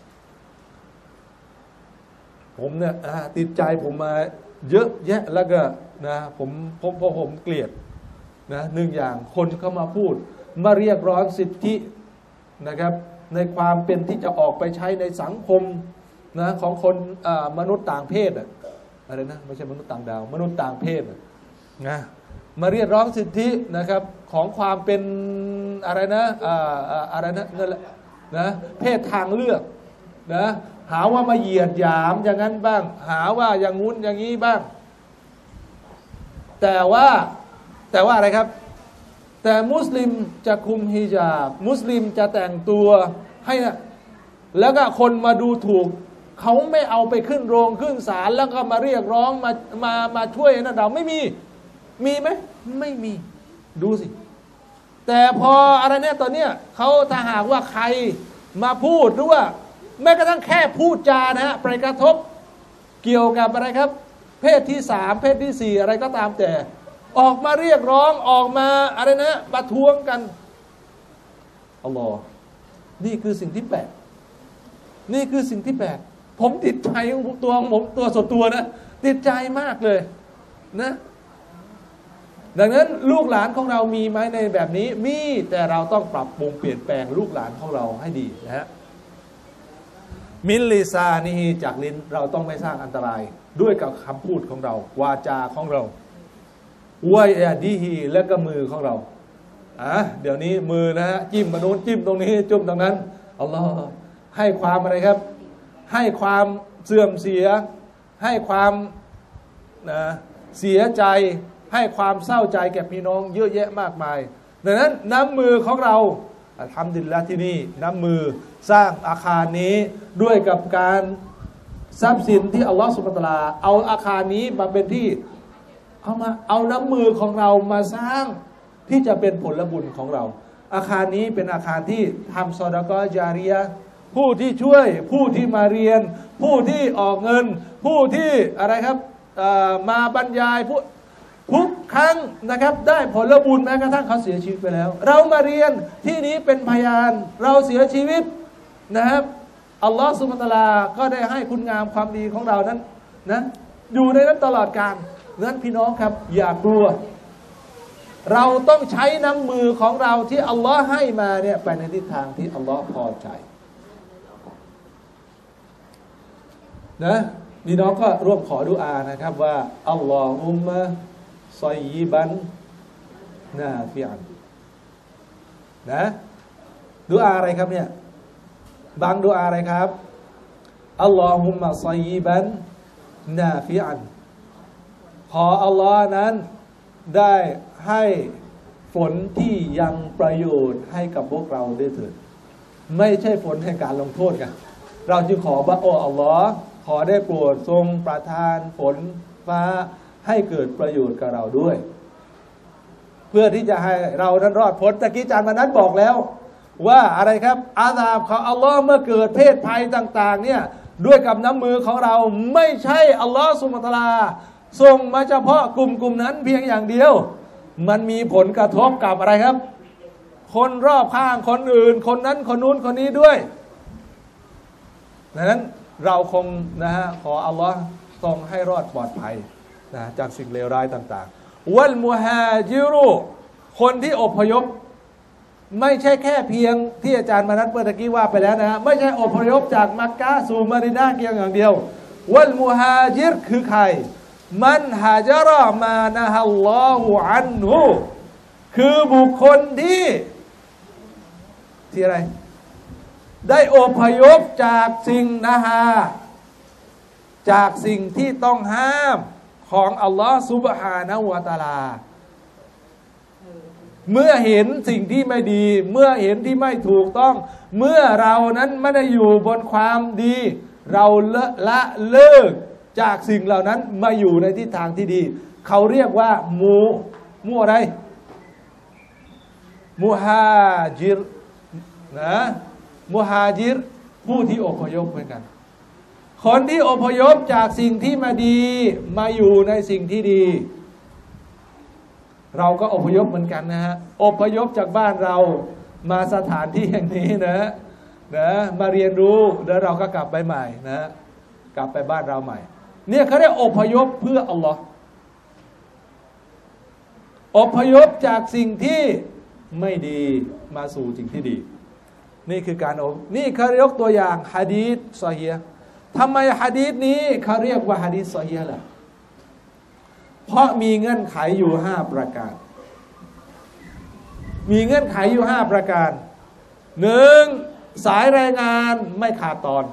ผมเนี่ยติดใจผมมาเยอะแยะแล้วก็นะผมผมพอผมเกลียดนะหนึ่งอย่างคนเข้ามาพูดมาเรียกร้องสิทธินะครับในความเป็นที่จะออกไปใช้ในสังคมนะของคนมนุษย์ต่างเพศอะไรนะไม่ใช่มนุษย์ต่างดาวมนุษย์ต่างเพศนะมาเรียกร้องสิทธินะครับของความเป็นอะไรนะอะไรนะนั่นแหละนะเพศทางเลือกนะหาว่ามาเหยียดหยามอย่างนั้นบ้างหาว่าอย่างงุ้นอย่างนี้บ้างแต่ว่าแต่ว่าอะไรครับแต่มุสลิมจะคุมฮิญาบมุสลิมจะแต่งตัวให้นะแล้วก็คนมาดูถูกเขาไม่เอาไปขึ้นโรงขึ้นศาลแล้วก็มาเรียกร้องมามามาช่วยนะเราไม่มีมีไหมไม่มีดูสิแต่พออะไรเนี่ยตอนเนี้ยเขาถ้าหากว่าใครมาพูดหรือว่าแม้กระทั่งแค่พูดจานะฮะไปกระทบเกี่ยวกับอะไรครับเพศที่สามเพศที่สี่อะไรก็ตามแต่ออกมาเรียกร้องออกมาอะไรนะประท้วงกันอัลลอฮ์นี่คือสิ่งที่แปลกนี่คือสิ่งที่แปลกผมติดใจของตัวผมตัวส่วนตัวนะติดใจมากเลยนะดังนั้นลูกหลานของเรามีไหมในแบบนี้มีแต่เราต้องปรับปรุงเปลี่ยนแปลงลูกหลานของเราให้ดีนะฮะมินลิซานีจากลิ้นเราต้องไม่สร้างอันตรายด้วยกับคำพูดของเราวาจาของเราวายาดีฮีและก็มือของเราอ่ะเดี๋ยวนี้มือนะฮะจิ้มมาโน้นจิ้มตรงนี้จุ่มตรงนั้นอัลลอฮ์ให้ความอะไรครับให้ความเสื่อมเสียให้ความนะเสียใจให้ความเศร้าใจแก่พี่น้องเยอะแยะมากมายดังนั้นน้ำมือของเราทำดินละที่นี่น้ำมือสร้างอาคารนี้ด้วยกับการทรัพย์สินที่อัลลอฮฺซุบฮานะฮูวะตะอาลาเอาอาคารนี้มาเป็นที่เอามาเอาน้ำมือของเรามาสร้างที่จะเป็นผลบุญของเราอาคารนี้เป็นอาคารที่ทำซอดะกอฮ์ญาริยะห์ผู้ที่ช่วยผู้ที่มาเรียนผู้ที่ออกเงินผู้ที่อะไรครับมาบรรยายผู้ทุกครั้งนะครับได้ผลบุญแม้กระทั่งเขาเสียชีวิตไปแล้วเรามาเรียนที่นี้เป็นพยานเราเสียชีวิตนะครับอัลลอฮฺซุบฮานะฮูวะตะอาลาก็ได้ให้คุณงามความดีของเรานั้นนะอยู่ในนั้นตลอดกาลนั้นพี่น้องครับอย่ากลัวเราต้องใช้น้ำมือของเราที่อัลลอฮ์ให้มาเนี่ยไปในทิศทางที่อัลลอฮ์พอใจนะพี่น้องก็ร่วมขอดุอานะครับว่าอัลลอฮุมมะซอยยิบันนาฟิอันนะดุอาอะไรครับเนี่ยบางดุอาอะไรครับอัลลอฮุมมะซอยยิบันนาฟิอันขออัลลอฮ์นั้นได้ให้ฝนที่ยังประโยชน์ให้กับพวกเราด้วยเถิดไม่ใช่ฝนแห่งการลงโทษกันเราจึงขอว่าโอ้อัลลอฮ์ขอได้โปรดทรงประทานฝนฟ้าให้เกิดประโยชน์กับเราด้วยเพื่อที่จะให้เรานั้นรอดพ้นตะกี้อาจารย์มนัสบอกแล้วว่าอะไรครับอาซาบของอัลลอฮ์เมื่อเกิดเพศภัยต่างๆเนี่ยด้วยกับน้ำมือของเราไม่ใช่อัลลอฮ์ซุบฮานะฮูวะตะอาลาส่งมาเฉพาะกลุ่มกลุ่มนั้นเพียงอย่างเดียวมันมีผลกระทบกับอะไรครับคนรอบข้างคนอื่นคนนั้นคนนู้นคนนี้ด้วยดังนั้นเราคงนะฮะขออัลลอฮ์ทรงให้รอดปลอดภัยนะจากสิ่งเลวร้ายต่างๆวัลมุฮาจิรุคนที่อพยพไม่ใช่แค่เพียงที่อาจารย์มนัสเมื่อกี้ว่าไปแล้วนะฮะไม่ใช่อพยพจากมักกะฮ์สู่มะดีนะห์เพียงอย่างเดียววัลมุฮาจิรคือใครมันฮาจาระมานะฮัลลอฮุอันฮุคือบุคคลที่ที่อะไรได้อพยพจากสิ่งนะฮะจากสิ่งที่ต้องห้ามของอัลลอฮฺซุบฮานะฮูวะตะอาลาเมื่อเห็นสิ่งที่ไม่ดีเมื่อเห็นที่ไม่ถูกต้องเมื่อเรานั้นไม่ได้อยู่บนความดีเราละละเลิกจากสิ่งเหล่านั้นมาอยู่ในทิศทางที่ดีเขาเรียกว่ามูมูอะไรมุฮาจิรนะมุฮาจิรผู้ที่อพยพเหมือนกันคนที่อพยพจากสิ่งที่ไม่ดีมาอยู่ในสิ่งที่ดีเราก็อพยพเหมือนกันนะฮะอพยพจากบ้านเรามาสถานที่แห่งนี้นะนะมาเรียนรู้แล้วเราก็กลับไปใหม่นะกลับไปบ้านเราใหม่เนี่ยเขาเรียกอพยพเพื่ออัลลอฮ์อพยพจากสิ่งที่ไม่ดีมาสู่สิ่งที่ดีนี่คือการอบนี่เขายกตัวอย่างหะดีษซอฮีฮ์ทำไมหะดีษนี้เขาเรียกว่าหะดีษซอฮีฮ์ล่ะเพราะมีเงื่อนไขอยู่ห้าประการมีเงื่อนไขอยู่ห้าประการหนึ่งสายรายงานไม่ขาดตอน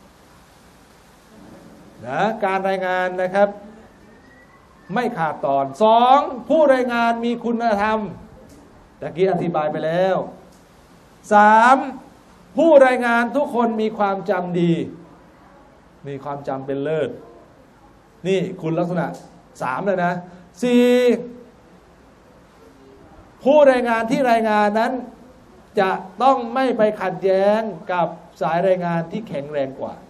นะการรายงานนะครับไม่ขาดตอนสองผู้รายงานมีคุณธรรมตะกี้อธิบายไปแล้วสามผู้รายงานทุกคนมีความจำดีมีความจำเป็นเลิศนี่คุณลักษณะสามเลยนะสี่ผู้รายงานที่รายงานนั้นจะต้องไม่ไปขัดแย้งกับสายรายงานที่แข็งแรงกว่า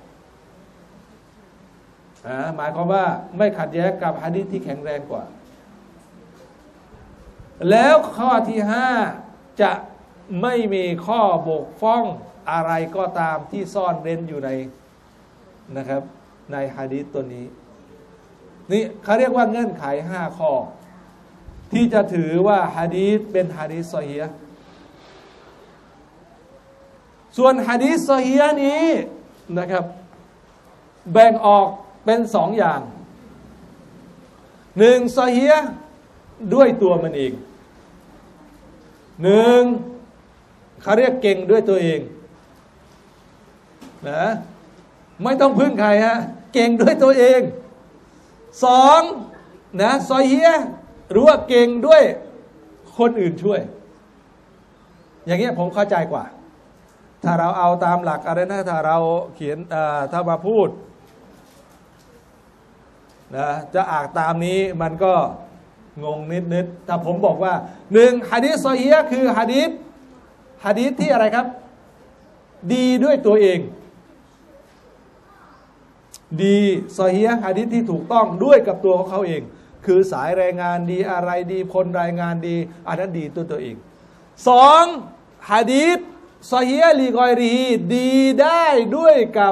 หมายความว่าไม่ขัดแย้งกับหะดีษที่แข็งแรงกว่าแล้วข้อที่ห้าจะไม่มีข้อบกพร่องอะไรก็ตามที่ซ่อนเร้นอยู่ในนะครับในหะดีษตัวนี้นี่เขาเรียกว่าเงื่อนไขห้าข้อที่จะถือว่าหะดีษเป็นหะดีษซอฮีฮ์ส่วนหะดีษซอฮีฮ์นี้นะครับแบ่งออกเป็นสองอย่างหนึ่งซอฮีฮ์ด้วยตัวมันเองหนึ่งเขาเรียกเก่งด้วยตัวเองนะไม่ต้องพึ่งใครฮะเก่งด้วยตัวเองสองนะซอฮีฮ์หรือว่าเก่งด้วยคนอื่นช่วยอย่างเงี้ยผมเข้าใจกว่าถ้าเราเอาตามหลักอะไรนะถ้าเราเขียนถ้ามาพูดนะจะอ่านตามนี้มันก็งงนิดๆแต่ผมบอกว่าหนึ่งหะดีษซอฮีฮ์คือหะดีษหะดีษที่อะไรครับดีด้วยตัวเองดีซอฮีฮ์หะดีษที่ถูกต้องด้วยกับตัวของเขาเองคือสายรายงานดีอะไรดีคนรายงานดีอันนั้นดีตัวตัวเองสองหะดีษซอฮีฮ์ลีกอยรีดีได้ด้วยกับ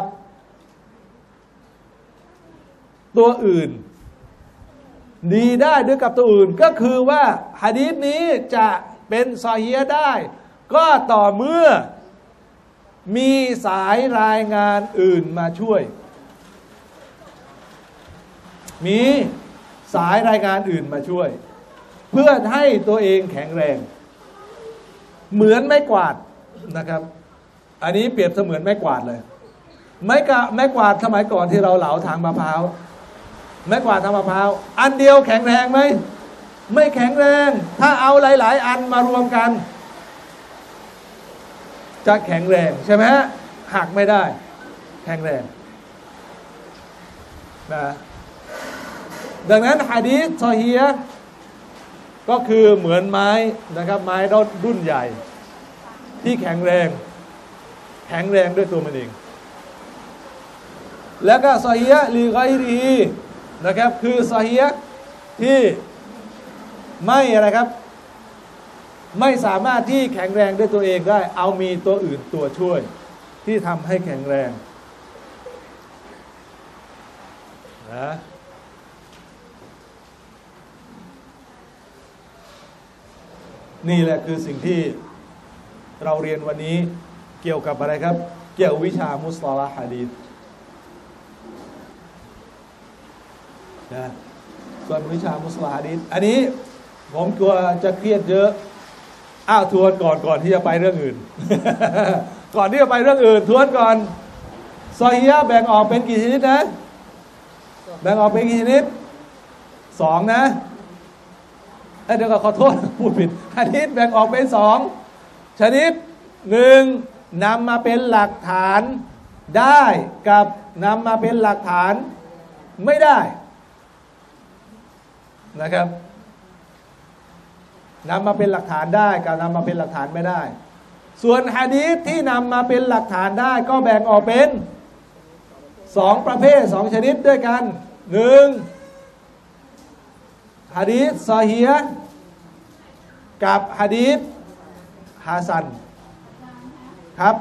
ตัวอื่นดีได้ด้วยกับตัวอื่นก็คือว่าหะดีษนี้จะเป็นซอฮีฮ์ได้ก็ต่อเมื่อมีสายรายงานอื่นมาช่วยมีสายรายงานอื่นมาช่วยเพื่อให้ตัวเองแข็งแรงเหมือนไม้กวาดนะครับอันนี้เปรียบเสมือนไม้กวาดเลยไม้กะไม้กวาดสมัยก่อนที่เราเหลาทางมะพร้าวไม้กวาดทางมะพร้าวอันเดียวแข็งแรงไหมไม่แข็งแรงถ้าเอาหลายๆอันมารวมกันจะแข็งแรงใช่ไหมฮะหักไม่ได้แข็งแรงนะดังนั้นหะดีษซอฮีฮ์ก็คือเหมือนไม้นะครับไม้รุ่นใหญ่ที่แข็งแรงแข็งแรงด้วยตัวมันเองแล้วก็ซอฮีฮ์ลีกอยรีนะครับคือซอฮีฮ์ที่ไม่อะไรครับไม่สามารถที่แข็งแรงด้วยตัวเองได้เอามีตัวอื่นตัวช่วยที่ทำให้แข็งแรงนะนี่แหละคือสิ่งที่เราเรียนวันนี้เกี่ยวกับอะไรครับเกี่ยววิชามุสตะลาฮ์หะดีษนะส่วนวิชามุสตะลาฮ์หะดีษอันนี้ผมกลัวจะเครียดเยอะอ้าวทวนก่อนก่อนที่จะไปเรื่องอื่น ก่อนที่จะไปเรื่องอื่นทวนก่อนซอฮีฮ์แบ่งออกเป็นกี่ชนิดนะแบ่งออกเป็นกี่ชนิดสองนะเดี๋ยวก็ขอโทษพูดผิดหะดีษแบ่งออกเป็นสองชนิดหนึ่งนำมาเป็นหลักฐานได้กับนำมาเป็นหลักฐานไม่ได้นะครับนำมาเป็นหลักฐานได้กับนำมาเป็นหลักฐานไม่ได้ส่วนหะดีษที่นำมาเป็นหลักฐานได้ก็แบ่งออกเป็นสองประเภทสองชนิดด้วยกันหนึ่งหะดีษซอฮีฮ์กับหะดีษฮาซันครับ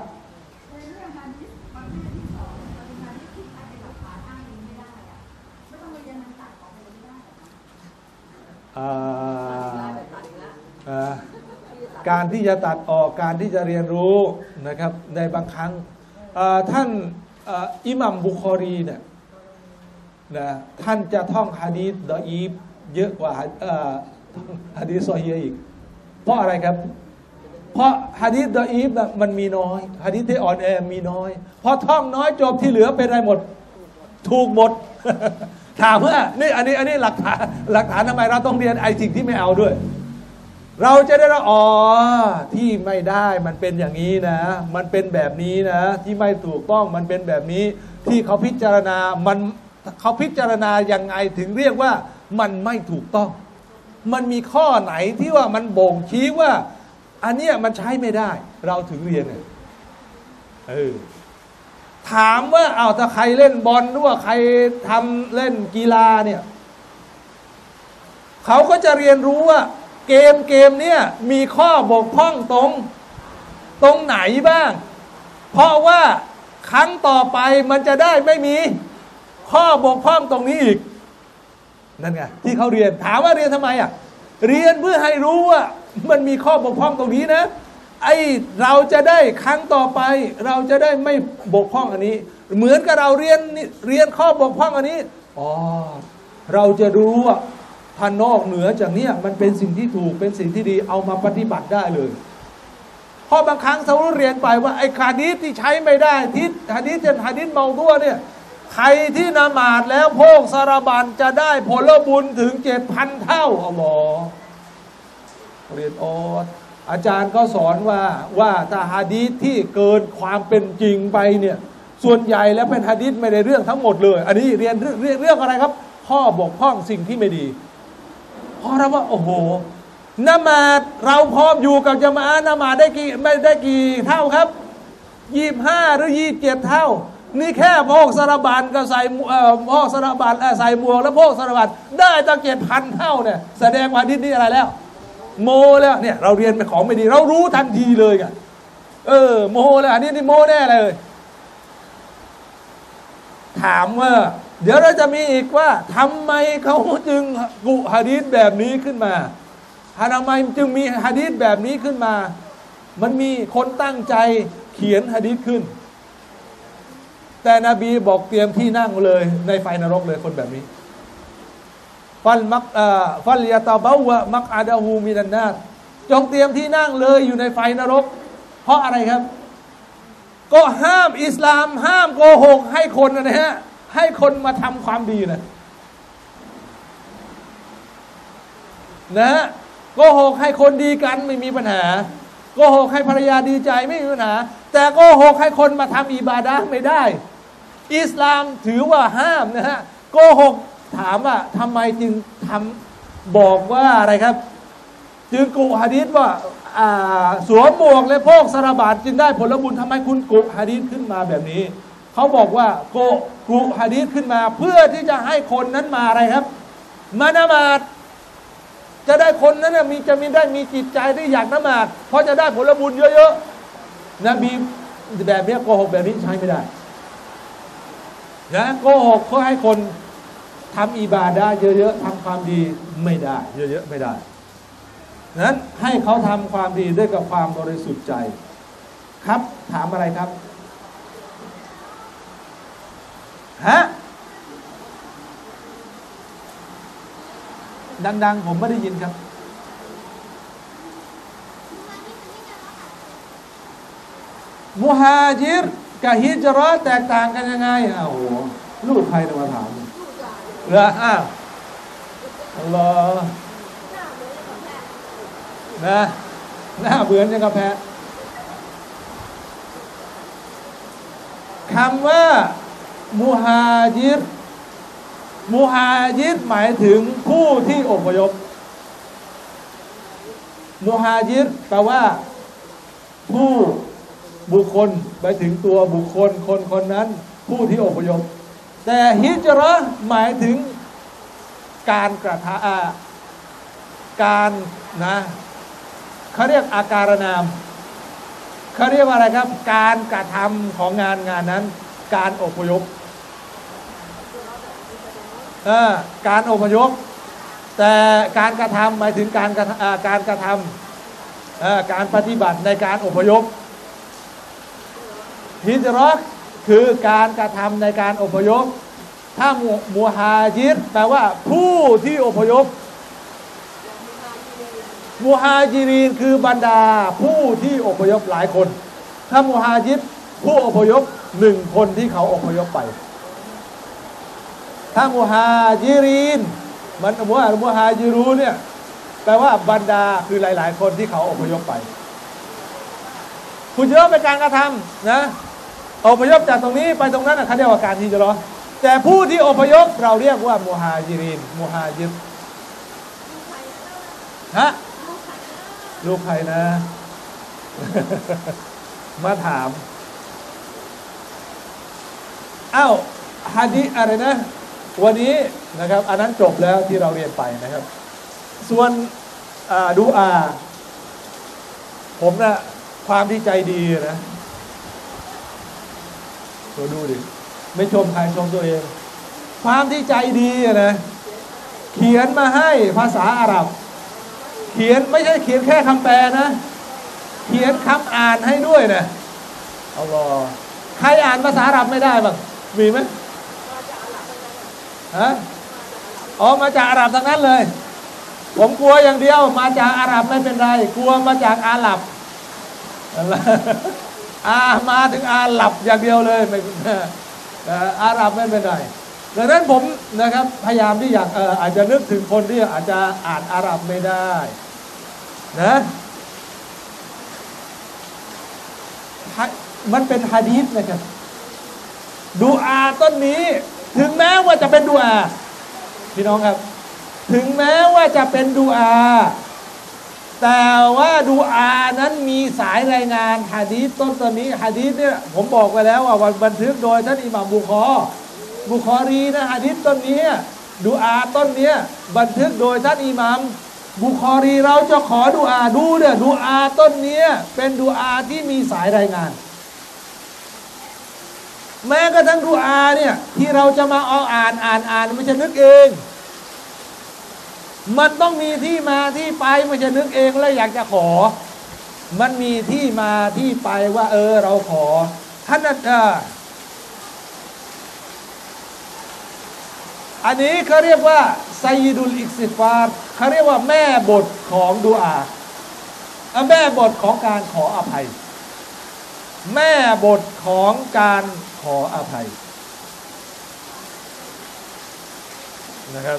การที่จะตัดออกการที่จะเรียนรู้นะครับในบางครั้งท่านอิหมัมบุคอรีเนี่ยนะท่านจะท่องหะดีษดออีฟเยอะกว่าหะดีษซอฮีฮ์อีกเพราะอะไรครับเพราะหะดีษดออีฟนะมันมีน้อยหะดีษที่อ่อนแอมีน้อยพอท่องน้อยจบที่เหลือเป็นอะไรหมดถูกหมด ถามว่านี่อันนี้อันนี้หลักฐานหลักฐานทำไมเราต้องเรียนไอ้สิ่งที่ไม่เอาด้วยเราจะได้ละอ๋อที่ไม่ได้มันเป็นอย่างนี้นะมันเป็นแบบนี้นะที่ไม่ถูกต้องมันเป็นแบบนี้ที่เขาพิจารณามันเขาพิจารณายังไงถึงเรียกว่ามันไม่ถูกต้องมันมีข้อไหนที่ว่ามันบ่งชี้ว่าอันเนี้ยมันใช้ไม่ได้เราถึงเรียนเนี่ยเออถามว่าเอาถ้าใครเล่นบอลหรือว่าใครทำเล่นกีฬาเนี่ยเขาก็จะเรียนรู้ว่าเกมเกมเนี้ยมีข้อบกพร่องตรงตรงไหนบ้างเพราะว่าครั้งต่อไปมันจะได้ไม่มีข้อบกพร่องตรงนี้อีกนั่นไงที่เขาเรียนถามว่าเรียนทำไมอ่ะเรียนเพื่อให้รู้ว่ามันมีข้อบกพร่องตรงนี้นะไอเราจะได้ครั้งต่อไปเราจะได้ไม่บกพร่องอันนี้เหมือนกับเราเรียนเรียนข้อบกพร่องอันนี้อ๋อเราจะรู้ว่าภายนอกเหนือจากเนี้ยมันเป็นสิ่งที่ถูกเป็นสิ่งที่ดีเอามาปฏิบัติได้เลยเพราะบางครั้งเราเรียนไปว่าไอ้หะดีษที่ใช้ไม่ได้ทิศหะดีษเช่นหะดีษเมาตัวเนี่ยใครที่นมาดแล้วโพกสารบัญจะได้ผลบุญถึงเจ็ดพันเท่าอัลลอฮ์เรียนออดอาจารย์ก็สอนว่าว่าถ้าหะดีษที่เกินความเป็นจริงไปเนี่ยส่วนใหญ่แล้วเป็นหะดีษไม่ได้เรื่องทั้งหมดเลยอันนี้เรียนเรื่องเรื่องอะไรครับข้อบกพร่องสิ่งที่ไม่ดีเพราะเราว่าโอ้โหนมาดเราพร้อมอยู่กับญะมาอะห์นมาดได้กี่ไม่ได้กี่เท่าครับยี่สิบห้าหรือยี่สิบเจ็ดเท่านี่แค่พกสารบัญก็ใส่พกสารบัญใส่หมวกแล้วพกสารบัญได้ตั้งเจ็ดพันเท่าเนี่ยแสดงว่าที่นี่อะไรแล้วโมแล้วเนี่ยเราเรียนเป็นของไม่ดีเรารู้ทันทีเลยกันเออโมแล้วอันนี้นี่โมแน่เลยถามว่าเดี๋ยวเราจะมีอีกว่าทำไมเขาจึงกุหะดีษแบบนี้ขึ้นมาทำไมจึงมีหะดีษแบบนี้ขึ้นมามันมีคนตั้งใจเขียนหะดีษขึ้นแต่นบีบอกเตรียมที่นั่งเลยในไฟนรกเลยคนแบบนี้ฟัลมักอ่าฟัลยะตะบาวะมักอาดะฮูมินันนาสจงเตรียมที่นั่งเลยอยู่ในไฟนรกเพราะอะไรครับก็ห้ามอิสลามห้ามโกหกให้คนนะฮะให้คนมาทำความดีนะนะฮะโกหกให้คนดีกันไม่มีปัญหาโกหกให้ภรรยาดีใจไม่มีปัญหาแต่โกหกให้คนมาทำอิบาดะห์ไม่ได้อิสลามถือว่าห้ามนะฮะโกหกถามว่าทำไมจึงทำบอกว่าอะไรครับจึงกุหะดีษว่าสวมหมวกและพกสารบัญจึงได้ผลบุญทำไมคุณกุหะดีษขึ้นมาแบบนี้เขาบอกว่าโกกุหะดีษขึ้นมาเพื่อที่จะให้คนนั้นมาอะไรครับมาละหมาดจะได้คนนั้นมีจะมีได้มีจิตใจที่อยากละหมาดเพราะจะได้ผลบุญเยอะๆนบีแบบนี้โกหกแบบนี้ใช้ไม่ได้นะโกหกเพื่อให้คนทำอิบาดะห์เยอะๆทำความดีไม่ได้เยอะๆไม่ได้นั้นให้เขาทำความดีด้วยกับความบริสุทธิ์ใจครับถามอะไรครับฮะดังๆผมไม่ได้ยินครับมุฮาจิรกับฮิจเราะห์แตกต่างกันยังไงอ้าวลูกใครจะมาถามเหรออ้าวอัลลอฮ์นะหน้าเบือนยังกระแพะคำว่ามุฮาจิรมุฮาจิรหมายถึงผู้ที่อพยพมุฮาจิรแปลว่าผู้บุคคลไปถึงตัวบุคคลคนคนนั้นผู้ที่อพยพแต่ฮิจเราะห์หมายถึงการกระทำการนะเขาเรียกอาการนามเขาเรียกว่าอะไรครับการกระทำของงานงานนั้นการอพยพการอพยพแต่การกระทำหมายถึงการกระการกระทำการปฏิบัติในการอพยพฮิจเราะห์คือการกระทำในการอพยพถ้ามุฮาจิรแปลว่าผู้ที่อพยพมุฮาจิรีนคือบรรดาผู้ที่อพยพหลายคนถ้ามุฮาจิรผู้อพยพหนึ่งคนที่เขาอพยพไปถ้ามุฮาจิรีนมันมุฮามุฮาจิรูเนี่ยแปลว่าบรรดาคือหลายๆคนที่เขาอพยพไปคุณเยอะเป็นการกระทำนะอพยพจากตรงนี้ไปตรงนั้นเขาเรียกว่าการฮิจเราะห์แต่ผู้ที่อพยพเราเรียกว่ามุฮาจิรินมุฮาจิรฮะลูกใครนะ มาถามอ้าวฮะดีษอะไรนะวันนี้นะครับอันนั้นจบแล้วที่เราเรียนไปนะครับส่วนดูอาผมนะความที่ใจดีนะตัวดูดิไม่ชมใครชมตัวเองความที่ใจดีนะเขียนมาให้ภาษาอาหรับเขียนไม่ใช่เขียนแค่คำแปลนะเขียนคำอ่านให้ด้วยนะอัลลอฮ์ใครอ่านภาษาอาหรับไม่ได้บ้างมีไหมฮะอ๋อมาจากอาหรับทั้งนั้นเลยผมกลัวอย่างเดียวมาจากอาหรับไม่เป็นไรกลัวมาจากอาหรับอามาถึงอาหรับอย่างเดียวเลยไม่อาหรับไม่เป็นไรดังนั้นผมนะครับพยายามที่อยากเอออาจจะนึกถึงคนที่อาจจะอ่านอาหรับไม่ได้นะมันเป็นหะดีษนะครับดูอาต้นนี้ถึงแม้ว่าจะเป็นดูอาพี่น้องครับถึงแม้ว่าจะเป็นดูอาแต่ว่าดูอานั้นมีสายรายงานหะดีษต้นต้นนี้หะดีษเนี่ยผมบอกไปแล้วว่าวันบันทึกโดยท่านอิหม่ามบุคอบุคอรีนะหะดีษต้นนี้ดูอาต้นนี้บันทึกโดยท่านอิหม่ามบุคอรีเราจะขอดูอาดูเนี่ยดูอาต้นนี้เป็นดูอาที่มีสายรายงานแม้กระทั่งดูอาเนี่ยที่เราจะมาเอาอ่านอ่านอ่านไม่ใช่นึกเองมันต้องมีที่มาที่ไปไม่ใช่นึกเองแล้วอยากจะขอมันมีที่มาที่ไปว่าเออเราขอท่านอ่ะอันนี้เขาเรียกว่าไซยิดุลอิกซิฟาร์เขาเรียกว่าแม่บทของดูอาแม่บทของการขออภัยแม่บทของการขออภัยนะครับ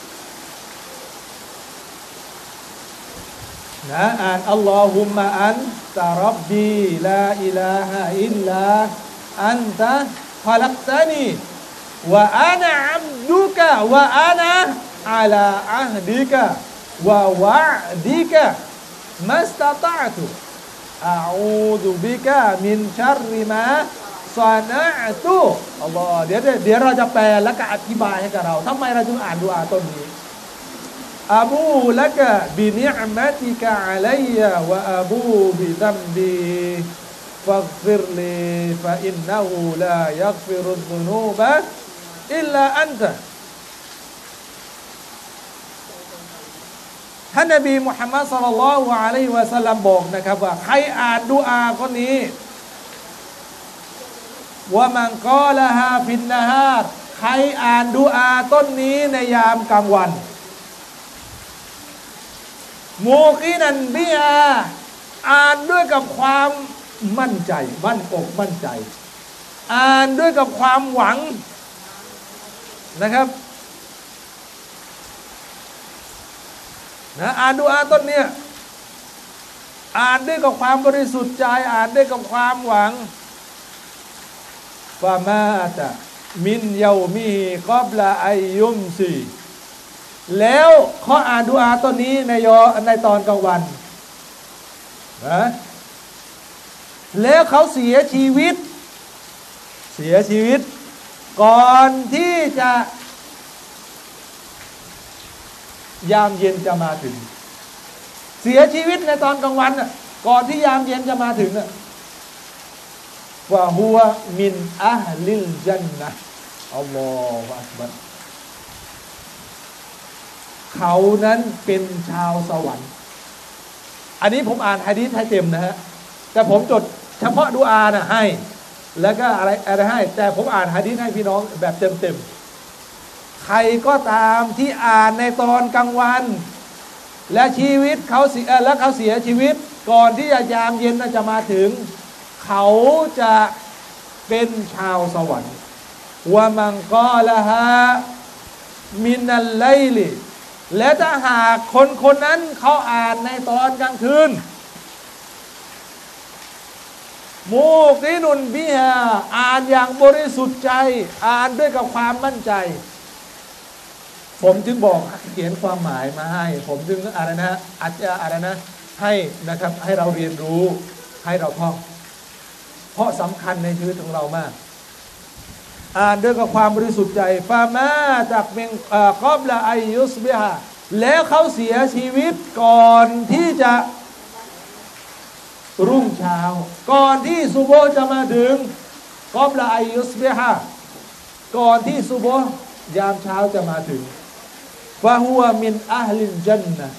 นะอ่านอัลลอฮุมมะอันตะรับบีลาอิลาฮะอิลลาอันตะขลักตานีวะอานะอับดุกะวะอานะอะลาอะฮดิกะวะวะดิกะมัสตะตะตุอะอูซุบิกะมินชัรริมาซานะตุอัลลอฮ์เดี๋ยวเดี๋ยวเราจะแปลและก็อธิบายให้กับเราทำไมเราจึงอ่านดุอาต้นนี้อาบูละกะบินิอ์มะติกะอะลัยยะวะอาบูบิซัมบีฟัฆฟิรลีฟะอินนะฮูลายัฆฟิรุซซุนูบะอิลลาอันตะท่านนบีมุฮัมมัดศ็อลลัลลอฮุอะลัยฮิวะซัลลัมบอกนะครับว่าใครอ่านดุอาคนนี้ว่ามันกอละฮาฟินนะฮาร์ใครอ่านดุอาต้นนี้ในยามกลางวันมูกินันบิอาอ่านด้วยกับความมั่นใจมั่นอกมั่นใจอ่านด้วยกับความหวังนะครับนะอ่านดุอาต้นเนี้ยอ่านด้วยกับความบริสุทธิ์ใจอ่านด้วยกับความหวังฟามาตะมินเยามีกอบละอายุมซีแล้วเขาอ่านดุอาต้นนี้ในยอในตอนกลางวันนะแล้วเขาเสียชีวิตเสียชีวิตก่อนที่จะยามเย็นจะมาถึงเสียชีวิตในตอนกลางวันน่ะก่อนที่ยามเย็นจะมาถึงน่ะวะฮุวะมินอะฮลิลญันนะห์อัลลอฮฺอักบัรเขานั้นเป็นชาวสวรรค์อันนี้ผมอ่านหะดีษให้เต็มนะฮะแต่ผมจดเฉพาะดุอานะให้แล้วก็อะไรอะไรให้แต่ผมอ่านหะดีษให้พี่น้องแบบเต็มๆใครก็ตามที่อ่านในตอนกลางวันและชีวิตเขาเสียและเขาเสียชีวิตก่อนที่ยามเย็นจะมาถึงเขาจะเป็นชาวสวรรค์วะมังกอละฮะมินัลไลลิและถ้าหากคนคนนั้นเขาอ่านในตอนกลางคืนมูกินุนบิฮาอ่านอย่างบริสุทธิ์ใจอ่านด้วยกับความมั่นใจผมจึงบอกเขียนความหมายมาให้ผมจึงอะไรนะอาจจะอะไรนะให้นะครับให้เราเรียนรู้ให้เราท่องเพราะสำคัญในชีวิตของเรามากอ่านด้วยกับความบริสุทธิ์ใจฟามาจากเมงกอบละอายุสบิฮาแล้วเขาเสียชีวิตก่อนที่จะรุ่งเช้าก่อนที่ซุโบจะมาถึงกอบละอายุสบิฮาก่อนที่ซุโบยามเช้าจะมาถึงฟาฮัวมินอัลลิลจันนะ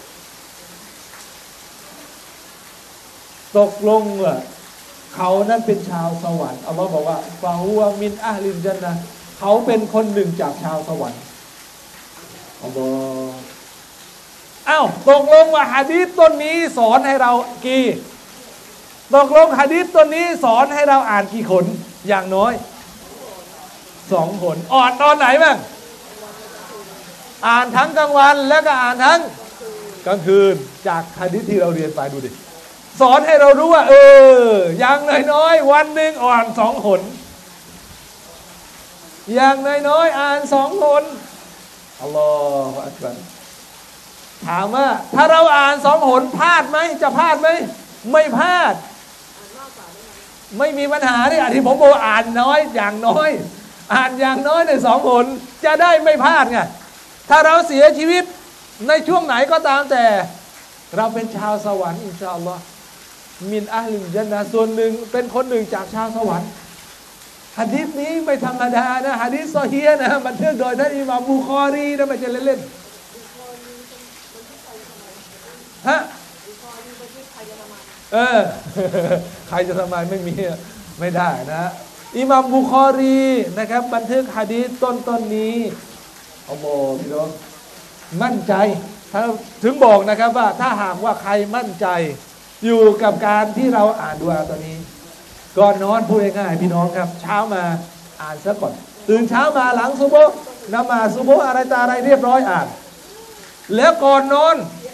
ตกลงว่าเขานั้นเป็นชาวสวรรค์อัลลอฮ์บอกว่าฟาฮัวมินอัลลิลจันนะเขาเป็นคนหนึ่งจากชาวสวรรค์อัลลอฮ์อ้าวตกลงว่าหะดีษต้นนี้สอนให้เรากี่ตกลงหะดีษต้นนี้สอนให้เราอ่านกี่คนอย่างน้อยสองคนอ่านตอนไหนบ้างอ่านทั้งกลางวันแล้วก็อ่านทั้งกลางคืนจากหะดีษที่เราเรียนไปดูดิสอนให้เรารู้ว่าเอออย่างน้อยๆวันหนึ่งอ่านสองคนอย่างน้อยๆอ่านสองคนอัลลอฮฺอักบัรถามว่าถ้าเราอ่านสองหนพลาดไหมจะพลาดไหมไม่พลาดไม่มีปัญหาที่ที่ผมบอกอ่านน้อยอย่างน้อยอ่านอย่างน้อยในสองหนจะได้ไม่พลาดไงถ้าเราเสียชีวิตในช่วงไหนก็ตามแต่เราเป็นชาวสวรรค์อินชาอัลลอฮ์มินอัลลิลญันนะห์ส่วนหนึ่งเป็นคนหนึ่งจากชาวสวรรค์หะดีษนี้ไม่ธรรมดานะหะดีษซอฮีฮ์นะบันทึกโดยท่านอิหม่ามบุคอรีนะไม่ใช่เล่นๆฮะเออใครจะทำไมไม่มีไม่ได้นะอิหม่ามบุคอรีนะครับบันทึกหะดีษต้นต้นนี้อัลลอฮ์พี่น้องมั่นใจถ้าถึงบอกนะครับว่าถ้าหากว่าใครมั่นใจอยู่กับการที่เราอ่านดูอาตัวนี้ก่อนนอนพูดง่ายๆพี่น้องครับเช้ามาอ่านซะก่อนตื่นเช้ามาหลังซุบฮ์นมาซุบฮ์อะไรตาอะไรเรียบร้อยอ่านแล้วก่อนนอน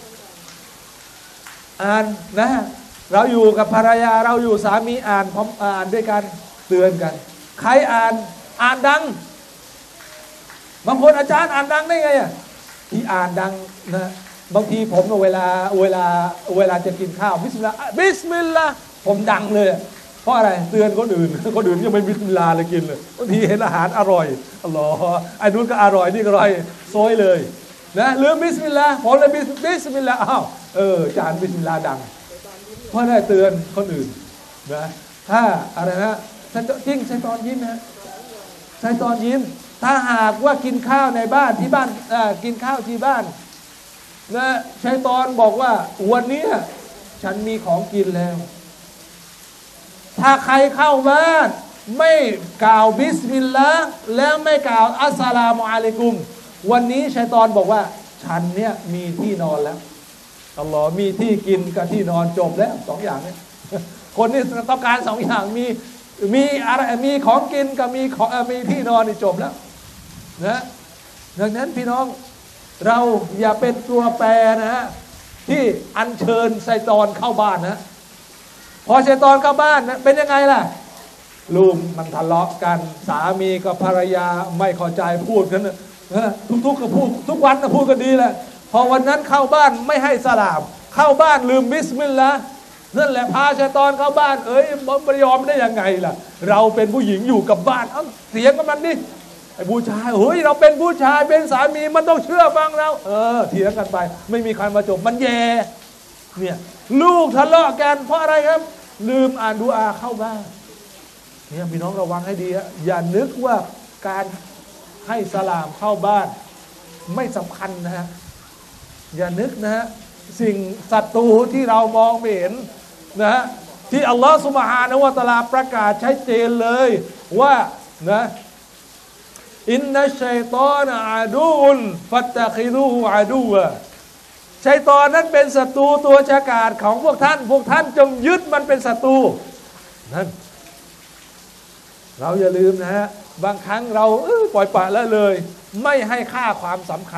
อ่านนะเราอยู่กับภรรยาเราอยู่สามีอ่านพร้อมอ่านด้วยกันเตือนกันใครอ่านอ่านดังบางคนอาจารย์อ่านดังได้ไงอ่ะที่อ่านดังนะบางทีผมเวลาเวลาเวลาจะกินข้าวบิสมิลลาห์บิสมิลลาห์ผมดังเลยเพราะอะไรเตือนคนอื่นคนอื่นยังไม่บิสมิลลาห์เลยกินเลยบางทีเห็นอาหารอร่อยอัลลอฮ์ไอ้นู้นก็อร่อยนี่ก็อร่อยโซยเลยนะลืมบิสมิลลาห์ผมเลยบิสมิลลาห์อ้าวเออจานบิสมิลลาห์ดังเพราะได้เตือนคนอื่นนะถ้าอะไรนะจริงใช้ตอนยิ้มนะใช้ตอนยิ้มถ้าหากว่ากินข้าวในบ้านที่บ้านกินข้าวที่บ้านนะชัยฏอนบอกว่าวันนี้ฉันมีของกินแล้วถ้าใครเข้าบ้านไม่กล่าวบิสมิลลาห์แล้วไม่กล่าวอัสสลามุอะลัยกุมวันนี้ชัยฏอนบอกว่าฉันเนี่ยมีที่นอนแล้วอัลลอฮ์มีที่กินกับที่นอนจบแล้วสองอย่างนี้คนที่ต้องการสองอย่างมีมีอะไรมีของกินกับมีของมีที่นอนนี่จบแล้วนะดังนั้นพี่น้องเราอย่าเป็นตัวแปรนะฮะที่อัญเชิญชัยฏอนเข้าบ้านนะพอชัยฏอนเข้าบ้านนะเป็นยังไงล่ะลูกมันทะเลาะกันสามีกับภรรยาไม่เข้าใจพูดกันนะทุกๆก็พูดทุกวันก็พูดกันดีแหละพอวันนั้นเข้าบ้านไม่ให้สลามเข้าบ้านลืมบิสมิลลาห์นั่นแหละพาชัยฏอนเข้าบ้านเอ้ยไม่ยอมได้ยังไงล่ะเราเป็นผู้หญิงอยู่กับบ้านเอ้าเสียงกับมันดิไอ้ผู้ชายเฮ้ยเราเป็นผู้ชายเป็นสามีมันต้องเชื่อฟังเราเออเถียงกันไปไม่มีใครมาจบมันแย่เนี่ยลูกทะเลาะกันเพราะอะไรครับลืมอ่านดุอาเข้าบ้านเนี่ยพี่น้องระวังให้ดีฮะอย่านึกว่าการให้สลามเข้าบ้านไม่สำคัญนะฮะอย่านึกนะฮะสิ่งศัตรูที่เรามองไม่เห็นนะฮะที่อัลลอฮฺซุบฮานะฮูวะตะอาลาประกาศชัดเจนเลยว่านะอินนัชชัยฏอนอาดูอุนฟัตตะคิดูอาดูวะชัยฏอนนั้นเป็นศัตรูตัวฉกาจของพวกท่านพวกท่านจงยึดมันเป็นศัตรูนั่นเราอย่าลืมนะฮะบางครั้งเราเออปล่อยปละละเลยไม่ให้ค่าความสำคัญ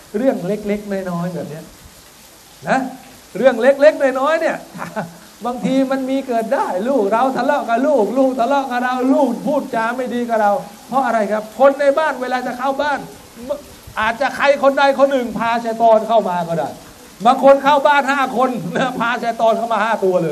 เรื่องเล็กๆน้อยๆแบบนี้นะเรื่องเล็กๆน้อยๆเนี่ยบางทีมันมีเกิดได้ลูกเราทะเลาะกับลูกลูกทะเลาะกับเราลูกพูดจาไม่ดีกับเราเพราะอะไรครับคนในบ้านเวลาจะเข้าบ้านอาจจะใครคนใดคนหนึ่งพาชัยฏอนเข้ามาก็ได้บางคนเข้าบ้านห้าคนนะพาชัยฏอนเข้ามาห้าตัวเลย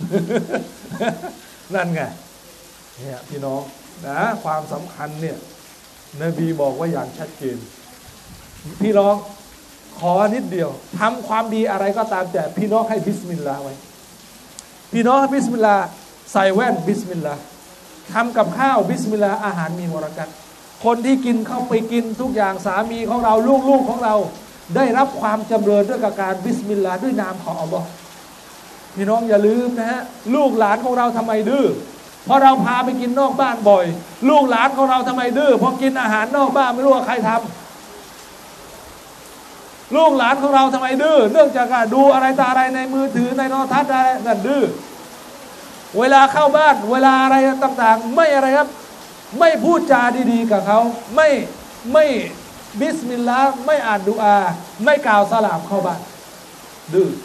นั่นไงเนี่ยพี่น้องนะความสำคัญเนี่ยนบีบอกว่าอย่างชัดเจนพี่น้องขอนิดเดียวทำความดีอะไรก็ตามแต่พี่น้องให้บิสมิลลาห์ไว้พี่น้องให้บิสมิลลาห์ใส่แว่นบิสมิลลาห์ทำกับข้าวบิสมิลลาห์อาหารมีบารอกัตคนที่กินเข้าไปกินทุกอย่างสามีของเราลูกๆของเราได้รับความจำเริญด้วยการบิสมิลลาห์ด้วยนามของอัลลอฮ์พี่น้องอย่าลืมนะฮะลูกหลานของเราทำไมดื้อเพราะเราพาไปกินนอกบ้านบ่อยลูกหลานของเราทำไมดื้อเพราะกินอาหารนอกบ้านไม่รู้ว่าใครทำลูกหลานของเราทำไมดื้อเนื่องจากดูอะไรตาอะไรในมือถือในโทรทัศน์อะไรนั่นดื้อเวลาเข้าบ้านเวลาอะไรต่างๆไม่อะไรครับไม่พูดจาดีๆกับเขาไม่ไม่บิสมิลลาห์ไม่อ่านดุอาไม่กล่าวสลามเข้าบ้านดื้อ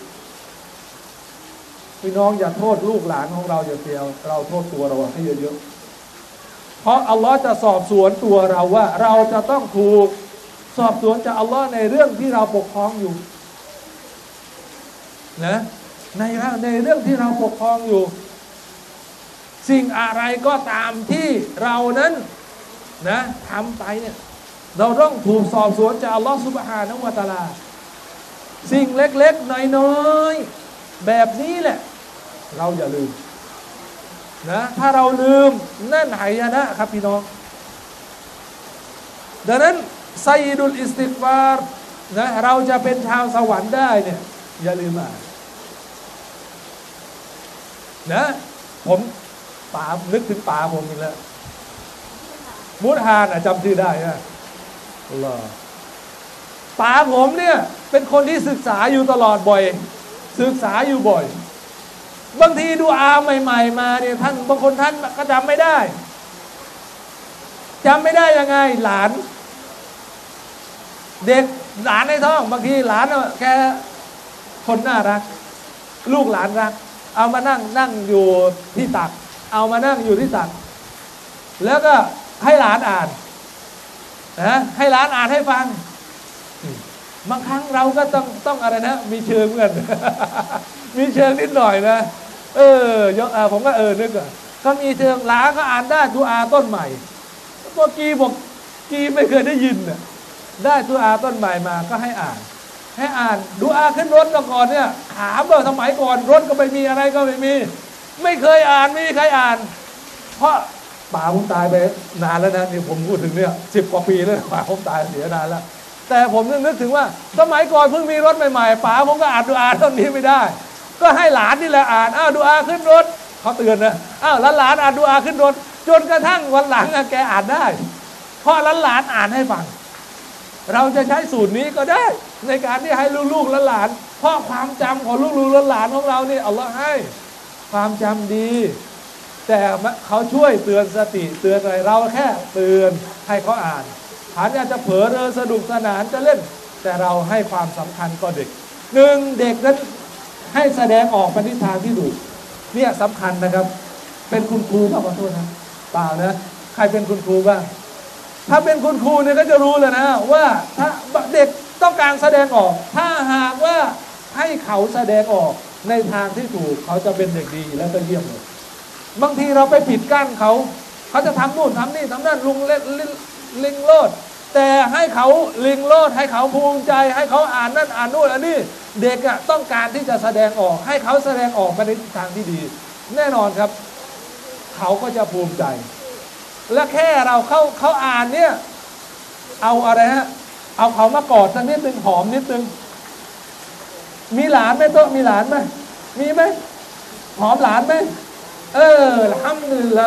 พี่น้องอย่าโทษลูกหลานของเราอย่าเดียวเราโทษตัวเราให้เยอะๆเพราะอัลลอฮ์จะสอบสวนตัวเราว่าเราจะต้องถูกสอบสวนจากอัลลอฮ์ในเรื่องที่เราปกครองอยู่นะในในเรื่องที่เราปกครองอยู่สิ่งอะไรก็ตามที่เรานั้นนะทำไปเนี่ยเราต้องถูกสอบสวนจากอัลลอฮ์ซุบฮานะฮูวะตะอาลาสิ่งเล็กๆน้อยๆแบบนี้แหละเราอย่าลืมนะถ้าเราลืมนั่นหายนะครับพี่น้องดังนั้นไซดุลอิสติฆฟารนะเราจะเป็นชาวสวรรค์ได้เนี่ยอย่าลืมอ่านนะผมป๋านึกถึงป๋าผมอีกแล้วมุทฮานอ่ะจำชื่อได้นะอัลลอฮ์ป๋าผมเนี่ยเป็นคนที่ศึกษาอยู่ตลอดบ่อยศึกษาอยู่บ่อยบางทีดูอาใหม่ๆมาเนี่ยท่านบางคนท่านก็จำไม่ได้จำไม่ได้ยังไงหลานเด็กหลานในท้องบางทีหลานแกคนน่ารักลูกหลานรักเอามานั่งนั่งอยู่ที่ตักเอามานั่งอยู่ที่ตักแล้วก็ให้หลานอ่านนะให้หลานอ่านให้ฟังบางครั้งเราก็ต้องต้องอะไรนะมีเชิงเหมือนกัน มีเชิงนิดหน่อยนะเออยกผมก็เออนึกอ่ะก็มีเชิงหลานก็อ่านได้ดูอาต้นใหม่เมื่อกี้บอกกี้ไม่เคยได้ยินน่ะได้ดูอาต้นใหม่มาก็ให้อ่านให้อ่านดูอาขึ้นรถก่อนเนี่ยถามว่าสมัยก่อนรถก็ไม่มีอะไรก็ไม่มีไม่เคยอ่านไม่มีใครอ่านเพราะป่าผมตายไปนานแล้วนะนี่ผมพูดถึงเนี่ยสิบกว่าปีแล้วป่าผมตายเสียนานแล้วแต่ผมนึกถึงว่าสมัยก่อนเพิ่งมีรถใหม่ๆป๋าผมก็อ่านดูอาต้นนี้ไม่ได้ก็ให้หลานนี่แหละอ่านอ้าวดูอาขึ้นรถเขาเตือนนะอ้าวหลานอ่านดูอาขึ้นรถจนกระทั่งวันหลังแกอ่านได้เพราะหลานอ่านให้ฟังเราจะใช้สูตรนี้ก็ได้ในการที่ให้ลูกๆหลานเพราะความจำของลูกๆหลานของเรานี่อัลลอฮ์ให้ความจำดีแต่เขาช่วยเตือนสติเตือนอะไรเราแค่เตือนให้เขาอ่านฐานอาจจะเผลอเรอสนุกสนานจะเล่นแต่เราให้ความสำคัญก็เด็กหนึ่งเด็กนั้นให้แสดงออกไปในทางที่ถูกเนี่ยสำคัญนะครับเป็นคุณครูขอโทษนะเปล่านะใครเป็นคุณครูบ้างถ้าเป็นคุณครูเนี่ยก็จะรู้เลยนะว่าถ้าเด็กต้องการแสดงออกถ้าหากว่าให้เขาแสดงออกในทางที่ถูกเขาจะเป็นเด็กดีและก็เยี่ยมเลยบางทีเราไปปิดกั้นเขาเขาจะทำนู่นทำนี่ทำนั่นลุงเล่นลิงโลดแต่ให้เขาลิงโลดให้เขาภูมิใจให้เขาอ่านนั่นอ่านนู่นอันนี้เด็กอ่ะต้องการที่จะแสดงออกให้เขาแสดงออกไปในทางที่ดีแน่นอนครับเขาก็จะภูมิใจและแค่เราเขาเขาอ่านเนี่ยเอาอะไรฮะเอาเขามากอดสักนิดนึงหอมนิดนึงมีหลานไหมโต๊ะมีหลานไหมมีไหมหอมหลานไหมเออทำเลยละ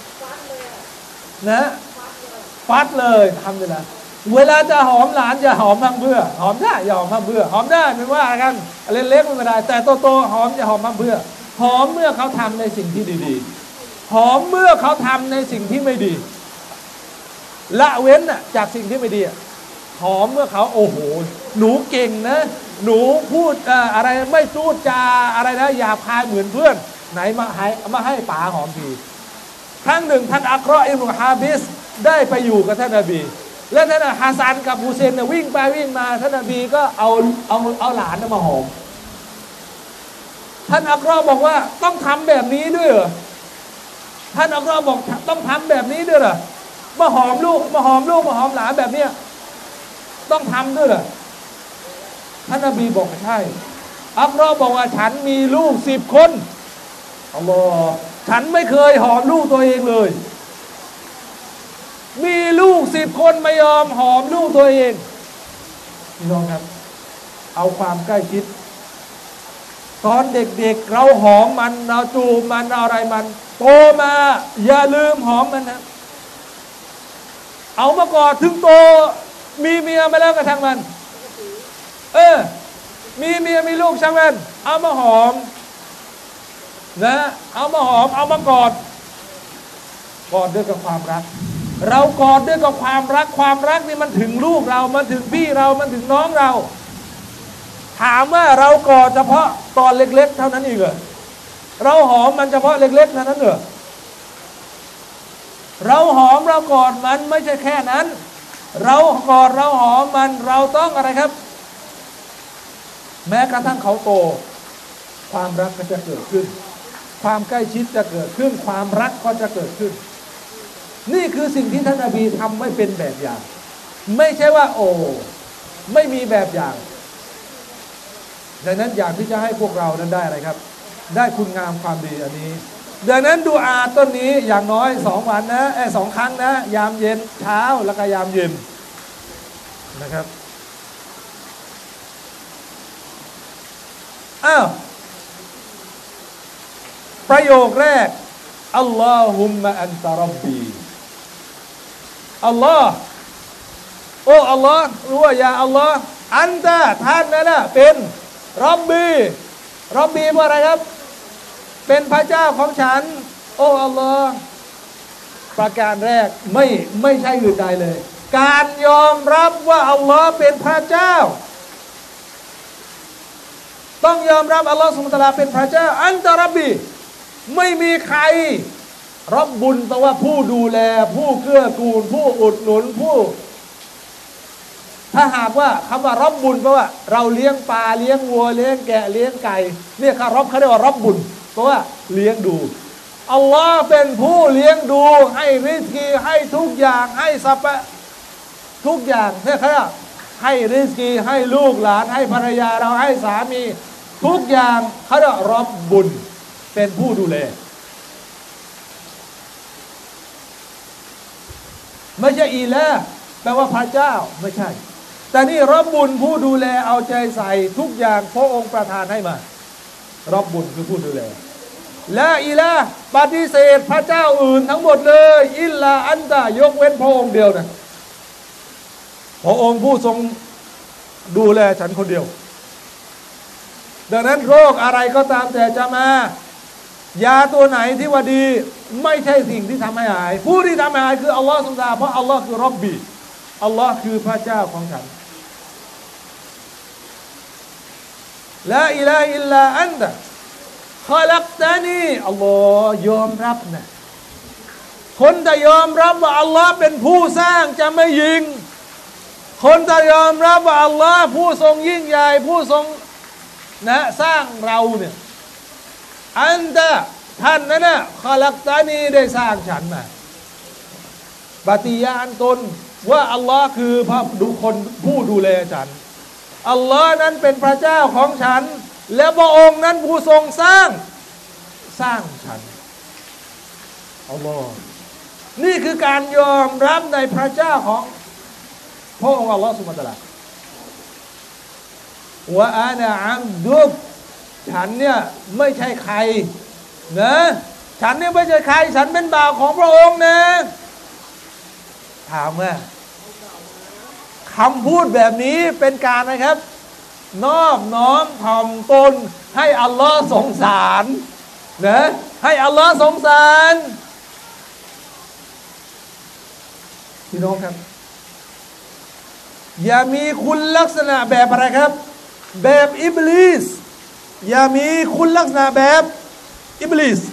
นะฟัดเลยทำเลยละเวลาจะหอมหลานอย่าหอมพังเพื่อหอมได้อย่าหอมพังเพื่อหอมได้ไม่ว่ากันเล็กๆไม่ได้แต่โตๆหอมอย่าหอมพังเพื่อหอมเมื่อเขาทำในสิ่งที่ดีๆหอมเมื่อเขาทำในสิ่งที่ไม่ดีละเว้นน่ะจากสิ่งที่ไม่ดีหอมเมื่อเขาโอ้โหหนูเก่งนะหนูพูดอะไรไม่พูดจาอะไรนะหยาบคายเหมือนเพื่อนไหนมาให้มาให้ป๋าหอมทีครั้งหนึ่งท่านอักรออิบนุฮาบิสได้ไปอยู่กับท่านนบีและท่านฮาซันกับฮูเซนเนี่ยวิ่งไปวิ่งมาท่านนบีก็เอาเอาเอาหลานมาหอมท่านอักรอบอกว่าต้องทำแบบนี้ด้วยเหรอท่านอักรอบอกต้องทำแบบนี้ด้วยเหรอมาหอมลูกมาหอมลูกมาหอมหลานแบบเนี้ยต้องทำด้วยเหรอท่านนบีบอกใช่อักรอบอกว่าฉันมีลูกสิบคนอัลลอฮ์ฉันไม่เคยหอมลูกตัวเองเลยมีลูกสิบคนไม่ยอมหอมลูกตัวเองพี่น้องครับเอาความใกล้ชิดตอนเด็กๆเราหอมมันเราจูบมันอะไรมันโตมาอย่าลืมหอมมันนะเอามากอดถึงโตมีเมียมาแล้วก็ช่างมันเออมีเมียมีลูกช่างมันเอามาหอมนะเอามาหอมเอามากอดกอดด้วยกับความรักเรากอดด้วยกับความรักความรักนี่มันถึงลูกเรามันถึงพี่เรามันถึงน้องเราถามว่าเรากอดเฉพาะตอนเล็กๆเท่านั้นเองเหรอเราหอมมันเฉพาะเล็กๆเท่านั้นเหรอเราหอมเรากอดมันไม่ใช่แค่นั้นเรากอดเราหอมมันเราต้องอะไรครับแม้กระทั่งเขาโตความรักก็จะเกิดขึ้นความใกล้ชิดจะเกิดขึ้นความรักก็จะเกิดขึ้นนี่คือสิ่งที่ท่านนบีทำไม่เป็นแบบอย่างไม่ใช่ว่าโอ้ไม่มีแบบอย่างดังนั้นอยากที่จะให้พวกเรานั้นได้อะไรครับได้คุณงามความดีอันนี้ดังนั้นดูอาต้นนี้อย่างน้อยสองวันนะไอ้สองครั้งนะยามเย็นเช้าแล้วก็ยามเย็นนะครับอ้าวประโยคแรกอัลลอฮุมมะอันตะร็อบบีอัลลอฮ์โอ้อัลลอฮ์รู้ว่าอย่าอัลลอฮ์อันตะท่านนั่นน่ะเป็นร็อบบีร็อบบีว่าอะไรครับเป็นพระเจ้าของฉันโอ้อัลลอฮ์ประการแรกไม่ไม่ใช่อื่นใดเลยการยอมรับว่าอัลลอฮ์เป็นพระเจ้าต้องยอมรับอัลลอฮ์ซุบฮานะฮูวะตะอาลาเป็นพระเจ้าอันตะร็อบบีไม่มีใครร็อบบุญแปลว่าผู้ดูแลผู้เกื้อกูลผู้อุดหนุนผู้ถ้าหากว่าคำว่าร็อบบุญแปลว่าเราเลี้ยงปลาเลี้ยงวัวเลี้ยงแกะเลี้ยงไก่เนี่ยครับร็อบเขาเรียกว่าร็อบบุญแปลว่าเลี้ยงดูอัลลอฮ์เป็นผู้เลี้ยงดูให้ริสกีให้ทุกอย่างให้สรรพทุกอย่างเนี่ยเขาเรียกให้ริสกีให้ลูกหลานให้ภรรยาเราให้สามีทุกอย่างเขาเรียกร็อบบุญเป็นผู้ดูแลไม่ใช่อีละแปลว่าพระเจ้าไม่ใช่แต่นี่ร็อบบุญผู้ดูแลเอาใจใส่ทุกอย่างพระองค์ประทานให้มาร็อบบุญคือผู้ดูแลและอีละปฏิเสธพระเจ้าอื่นทั้งหมดเลยอิลลาอันตะยกเว้นพระองค์เดียวนะพระองค์ผู้ทรงดูแลฉันคนเดียวดังนั้นโรคอะไรก็ตามแต่จะมายาตัวไหนที่ว่าดีไม่ใช่สิ่งที่ทำให้หายผู้ที่ทำให้หายคืออัลลอฮฺซุบฮานะฮูวะตะอาลาเพราะอัลลอฮ์คือร็อบบีอัลลอฮ์คือพระเจ้าของฉันลาอิลาฮะอิลลาอันตะขอลักตานีอัลลอฮ์ยอมรับนะคนจะยอมรับว่าอัลลอฮ์เป็นผู้สร้างจะไม่ยิงคนจะยอมรับว่าอัลลอฮ์ผู้ทรงยิ่งใหญ่ผู้ทรงนะสร้างเราเนี่ยอันตะท่านนั่นนะขลักตานีได้สร้างฉันมาปฏิญาณตนว่าอัลลอฮ์คือพระดูคนผู้ดูแลฉันอัลลอฮ์นั้นเป็นพระเจ้าของฉันและพระองค์นั้นผู้ทรงสร้างสร้างฉันอัลลอฮ์นี่คือการยอมรับในพระเจ้าของพระองค์อัลลอฮ์ซุบฮานะฮูวะตะอาลาวะอานะอัมดุกฉันเนี่ยไม่ใช่ใครนะฉันเนี่ยไม่ใช่ใครฉันเป็นบ่าวของพระองค์นะถามว่าคำพูดแบบนี้เป็นการนะครับนอบน้อมถ่อมตนให้อัลลอฮ์สงสารนะให้อัลลอฮ์สงสารพี่น้องครับอย่ามีคุณลักษณะแบบอะไรครับแบบอิบลิสอย่ามีคุณลักษณะแบบอิบลิส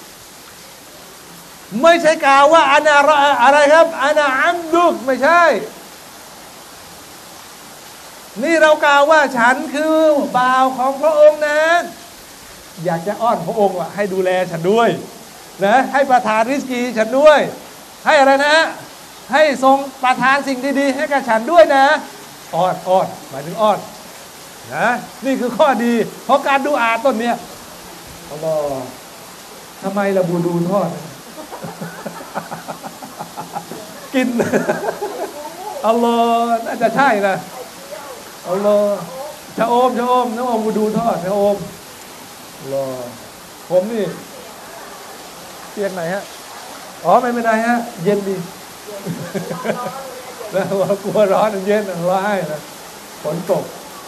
ไม่ใช่กล่าวว่าอานาอะไรครับอานาอัมดุกไม่ใช่นี่เรากล่าวว่าฉันคือบ่าวของพระองค์นะอยากจะอ้อนพระองค์ว่าให้ดูแลฉันด้วยนะให้ประทานริสกีฉันด้วยให้อะไรนะให้ทรงประทานสิ่งดีๆให้กับฉันด้วยนะอ้อนอ้อนหมายถึงอ้อนนะนี่คือข้อดีเพราะการดูอาต้นเนี้ยอัลลอฮ์ทำไมละบูดูทอดกินอัลลอฮ์น่าจะใช่นะอัลลอฮ์ชะอมชะอมน้ำอมบูดูทอดชะอมอัลลอฮ์ผมนี่เตียงไหนฮะอ๋อไม่เป็นไรฮะเย็นดีแล้วกลัวร้อนเย็นร้อนให้นะฝนตก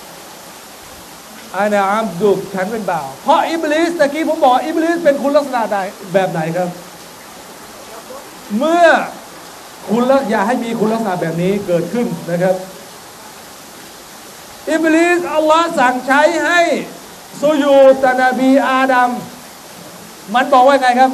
อานาอัมดุกฉันเป็นบ่าวเพราะอิบลิสตะกี้ผมบอกอิบลิสเป็นคุณลักษณะใดแบบไหนครับเมื่อคุณละอย่าให้มีคุณลักษณะแบบนี้เกิดขึ้นนะครับอิบลิสอัลลอฮ์สั่งใช้ให้สุญูดต่อนบีอาดัมมันบอกว่าไงครับ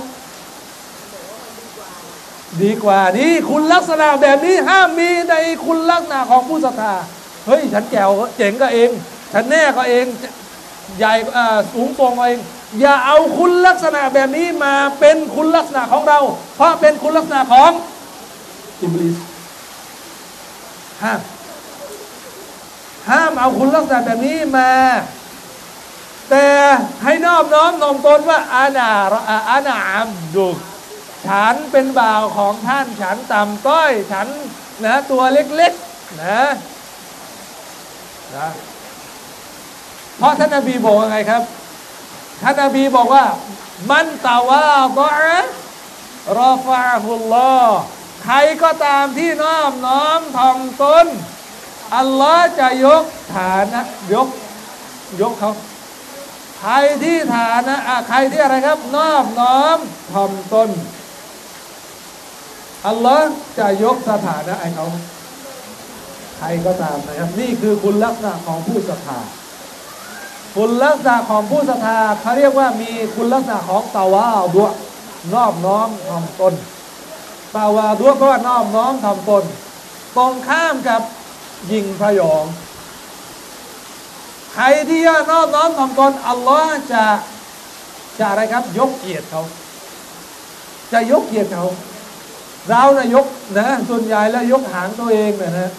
ดีกว่านี้คุณลักษณะแบบนี้ห้ามมีในคุณลักษณะของผู้ศรัทธาเฮ้ยฉันแจ๋วเจ๋งก็เองฉันแน่ก็เองใหญ่สูงโปร่งก็เองอย่าเอาคุณลักษณะแบบนี้มาเป็นคุณลักษณะของเราเพราะเป็นคุณลักษณะของอิบลิสห้ามห้ามเอาคุณลักษณะแบบนี้มาแต่ให้นอบน้อมน้อมตนว่าอานาอานาอัมดุกฉันเป็นบ่าวของท่านฉันต่ำต้อยฉันนะตัวเล็กๆนะนะเพราะท่านนบีบอกว่าไงครับท่านนบีบอกว่ามันตาวาตะรอฟะฮุลลอฮ์ใครก็ตามที่น้อมน้อมถ่อมตนอัลลอฮ์จะยกฐานะยกยกเขาใครที่ฐานะใครที่อะไรครับน้อมน้อมถ่อมตนอัลลอฮ์จะยกสถานะให้เขาใครก็ตามนะครับนี่คือคุณลักษณะของผู้ศรัทธาคุณลักษณะของผู้ศรัทธาเขาเรียกว่ามีคุณลักษณะของตาวาดุนอบน้อมถ่อมตนตาวาดุก็ว่านอบน้อมถ่อมตนตรงข้ามกับยิงพยองใครที่นอบน้อมถ่อมตนอัลลอฮ์จะจะอะไรครับยกเกียรติเขาจะยกเกียรติเขาเรานะยกนะส่วนใหญ่แล้วยกหางตัวเองนะนะ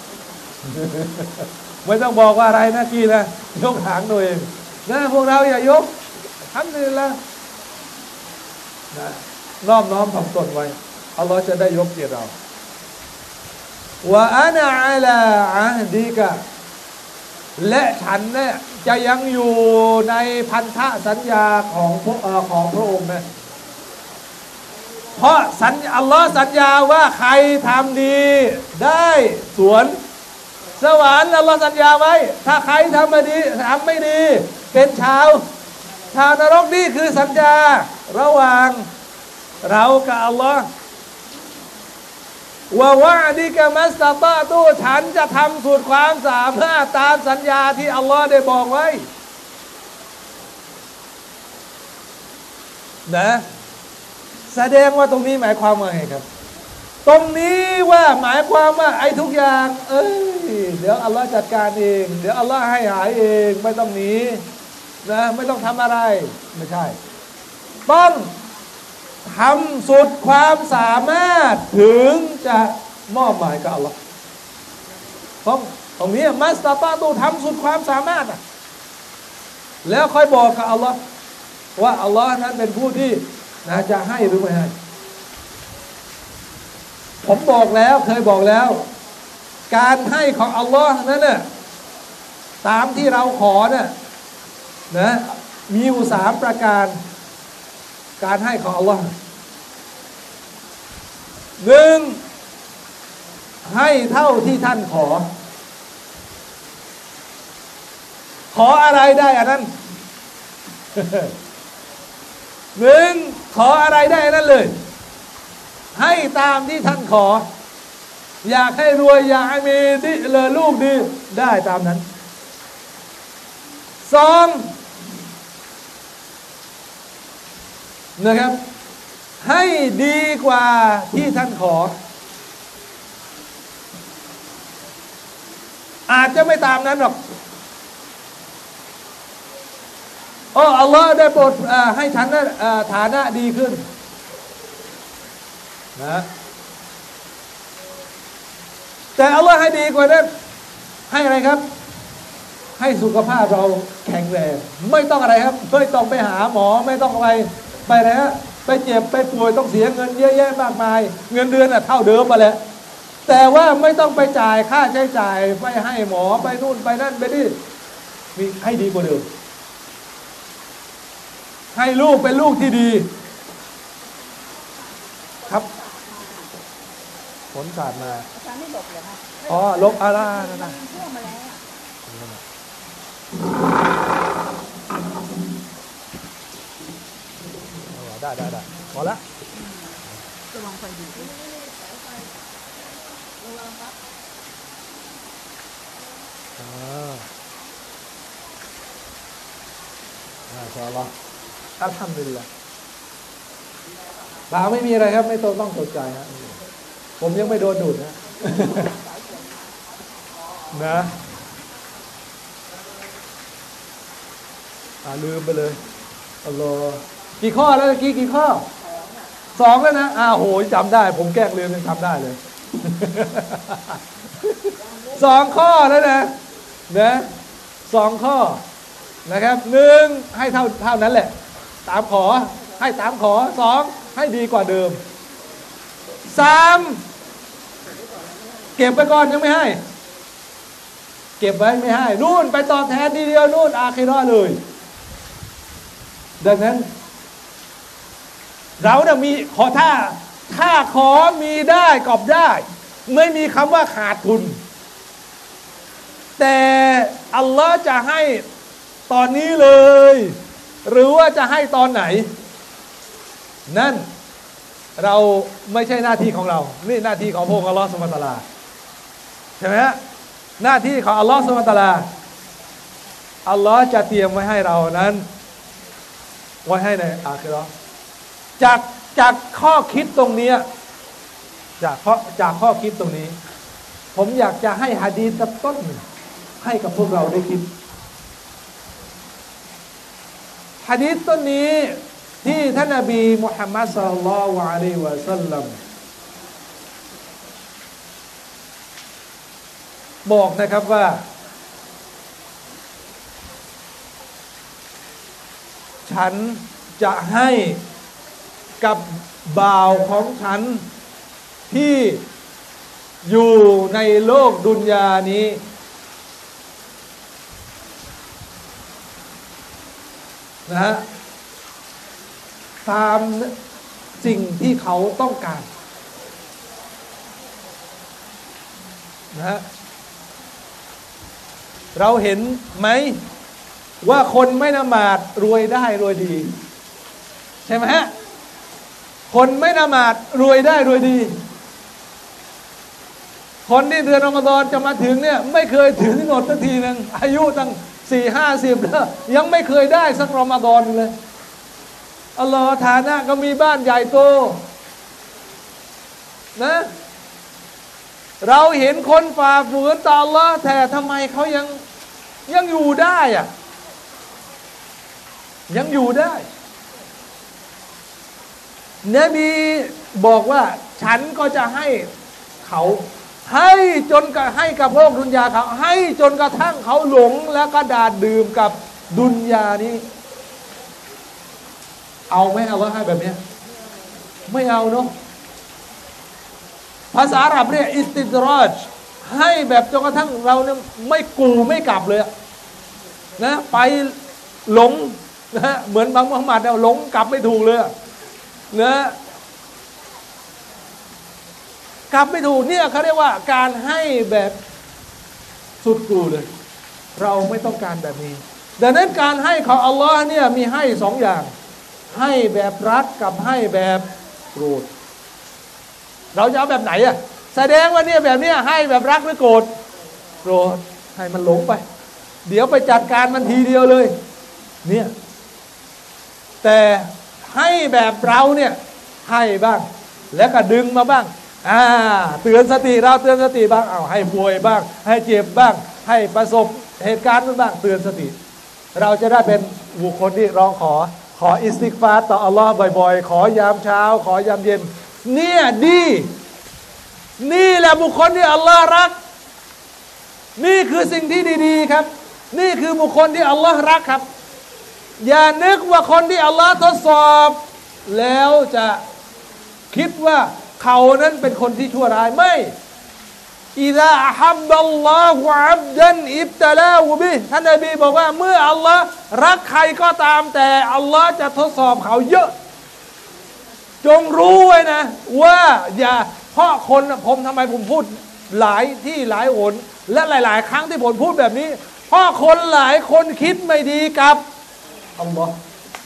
ไม่ต้องบอกว่าอะไรนะกี้นะยกหางตัวเองนะพวกเราอย่ายกทำนี่ละนะน้อมน้อมถ่อมตนไว้อัลลอฮ์จะได้ยกเกียรติเราว่าอานาอัลาอะฮดีกะและฉันเนี่ยจะยังอยู่ในพันธสัญญาของพวกของพระองค์นะเพราะสัญอัลลอฮ์สัญญาว่าใครทำดีได้สวนสวรรค์อัลลอฮ์สัญญาไว้ถ้าใครทำไม่ดีทำไม่ดีเป็นชาวชาวนรกนี่คือสัญญาระหว่างเรากับอัลลอฮ์ว่าวะดีกะมัสตาตาตูฉันจะทำสุดความสามารถตามสัญญาที่อัลลอฮ์ได้บอกไว้นะแสดงว่าตรงนี้หมายความว่าไงครับตรงนี้ว่าหมายความว่าไอ้ทุกอย่างเอ้ยเดี๋ยวอัลลอฮ์จัดการเองเดี๋ยวอัลลอฮ์ให้หายเองไม่ต้องหนีนะไม่ต้องทำอะไรไม่ใช่ต้องทำสุดความสามารถถึงจะมอบหมายกับอัลลอฮ์ตรงตรงนี้มัสตาตาตูทำสุดความสามารถอ่ะแล้วค่อยบอกกับอัลลอฮ์ว่าอัลลอฮ์นั้นเป็นผู้ที่นะจะให้หรือไม่ให้ผมบอกแล้วเคยบอกแล้วการให้ของอัลลอฮ์นั้นน่ะตามที่เราขอเนี่ยนะมีอยู่สามประการการให้ของอัลลอฮ์หนึ่งให้เท่าที่ท่านขอขออะไรได้อันนั้นหนึ่งขออะไรได้นั่นเลยให้ตามที่ท่านขออยากให้รวยอยากให้มีดิเลยลูกดีได้ตามนั้นสองนะครับให้ดีกว่าที่ท่านขออาจจะไม่ตามนั้นหรอกโอ้อัลลอฮ์ได้โปรดให้ฉันนั้นฐานะดีขึ้นนะแต่อัลลอฮ์ให้ดีกว่านั้นให้อะไรครับให้สุขภาพเราแข็งแรงไม่ต้องอะไรครับไม่ต้องไปหาหมอไม่ต้องอะไรไปนะฮะไปเจ็บไปป่วยต้องเสียเงินเยอะแยะมากมายเงินเดือนอ่ะเท่าเดิมมาแหละแต่ว่าไม่ต้องไปจ่ายค่าใช้จ่ายไปให้หมอไปนู่นไปนั่นไปนี่มีให้ดีกว่าเดิมให้ลูกเป็นลูกที่ดีครับฝนสาดมาอาจารย์ไม่หลบเหรอคะอ๋อลบอะไรนั่นนะท่วมมาแล้วได้ได้ได้พอละระวังไฟดูดอ่าอ่าพอละอัลฮัมดุลิลละบ่าวไม่มีอะไรครับไม่ต้องต้องตกใจฮะผมยังไม่โดนดูดนะนะอ่าลืมไปเลยอัลลอฮ์กี่ข้อแล้วเมื่อกี้กี่ข้อสองแล้วนะอ้าวโหจำได้ผมแกล้งลืมยังจำได้เลยสองข้อแล้วนะนะสองข้อนะครับหนึ่งให้เท่าเท่านั้นแหละตามขอให้ตามขอสองให้ดีกว่าเดิมสามเก็บไปก่อนยังไม่ให้เก็บไว้ไม่ให้นู่นไปตอบแทนทีเดียวนู่นอาคิเราะห์เลยดังนั้นเราเนี่ยมีขอถ้าถ้าขอมีได้กอบได้ไม่มีคำว่าขาดทุนแต่อัลลอฮ์จะให้ตอนนี้เลยหรือว่าจะให้ตอนไหนนั่นเราไม่ใช่หน้าที่ของเรานี่หน้าที่ของพระองค์อัลลอฮ์ซุบฮานะฮูวะตะอาลาใช่ไหมฮะหน้าที่ของอัลลอฮ์ซุบฮานะฮูวะตะอาลาอัลลอฮ์จะเตรียมไว้ให้เรานั้นไว้ให้ในอาคิเราะห์จากจากข้อคิดตรงนี้จากข้อจากข้อคิดตรงนี้ผมอยากจะให้หะดีษต้นให้กับพวกเราได้คิดหะดีษต้นนี้ที่ท่านนบีมุฮัมมัดศ็อลลัลลอฮุอะลัยฮิวะซัลลัมบอกนะครับว่าฉันจะให้กับบ่าวของฉันที่อยู่ในโลกดุนยานี้นะฮะตามสิ่งที่เขาต้องการนะฮะเราเห็นไหมว่าคนไม่ละหมาดรวยได้รวยดีใช่ไหมฮะคนไม่ละหมาดรวยได้รวยดีคนที่เดือนรอมฎอนจะมาถึงเนี่ยไม่เคยถือโนดสักทีนึงอายุตั้งสี่ห้าสิบแล้วยังไม่เคยได้สักรอมฎอนเลยอัลลอฮ์ฐานะก็มีบ้านใหญ่โตนะเราเห็นคนฝ่าฝืนต่ออัลลอฮ์แต่ทำไมเขายังยังอยู่ได้อะยังอยู่ได้นบีบอกว่าฉันก็จะให้เขาให้จนกับให้กับโลกดุนยาเขาให้จนกระทั่งเขาหลงแล้วก็ดาดดื่มกับดุนยานี้เอาไหมเอาว่าให้แบบนี้ไม่เอาเนาะภาษาอาหรับเรียกอิสติดรอจให้แบบจนกระทั่งเราเนี่ยไม่กูไม่กลับเลยนะไปหลงนะเหมือนบางมุฮัมมัดเนี่ยหลงกลับไม่ถูกเลยนะกลับไม่ถูกเนี่ยเขาเรียกว่าการให้แบบสุดกูเลยเราไม่ต้องการแบบนี้ดังนั้นการให้ของอัลลอฮ์เนี่ยมีให้สองอย่างให้แบบรักกับให้แบบโกรธเราจะเอาแบบไหนอะแสดงว่าเนี่ยแบบเนี้ยให้แบบรักหรือโกรธโกรธให้มันหลงไปเดี๋ยวไปจัดการมันทีเดียวเลยเนี่ยแต่ให้แบบเราเนี่ยให้บ้างแล้วก็ดึงมาบ้างอ่าเตือนสติเราเตือนสติบ้างเอาให้ป่วยบ้างให้เจ็บบ้างให้ประสบเหตุการณ์บ้างเตือนสติเราจะได้เป็นบุคคลที่ร้องขอขออิสติกฟาร์ต่ออัลลอฮ์บ่อยๆขอยามเช้าขอยามเย็นเนี่ยดีนี่แหละบุคคลที่อัลลอฮ์รักนี่คือสิ่งที่ดีๆครับนี่คือบุคคลที่อัลลอฮ์รักครับอย่านึกว่าคนที่อัลลอฮ์ทดสอบแล้วจะคิดว่าเขานั้นเป็นคนที่ชั่วร้ายไม่อิซาอะฮับบัลลอฮุอับดันอิบตะลาฮูบิท่านนบีบอกว่าเมื่ออัลลอฮ์รักใครก็ตามแต่อัลลอฮ์จะทดสอบเขาเยอะจงรู้ไว้นะว่าอย่าเพราะคนผมทำไมผมพูดหลายที่หลายหนและหลายๆครั้งที่ผมพูดแบบนี้เพราะคนหลายคนคิดไม่ดีกับอัลลอฮ์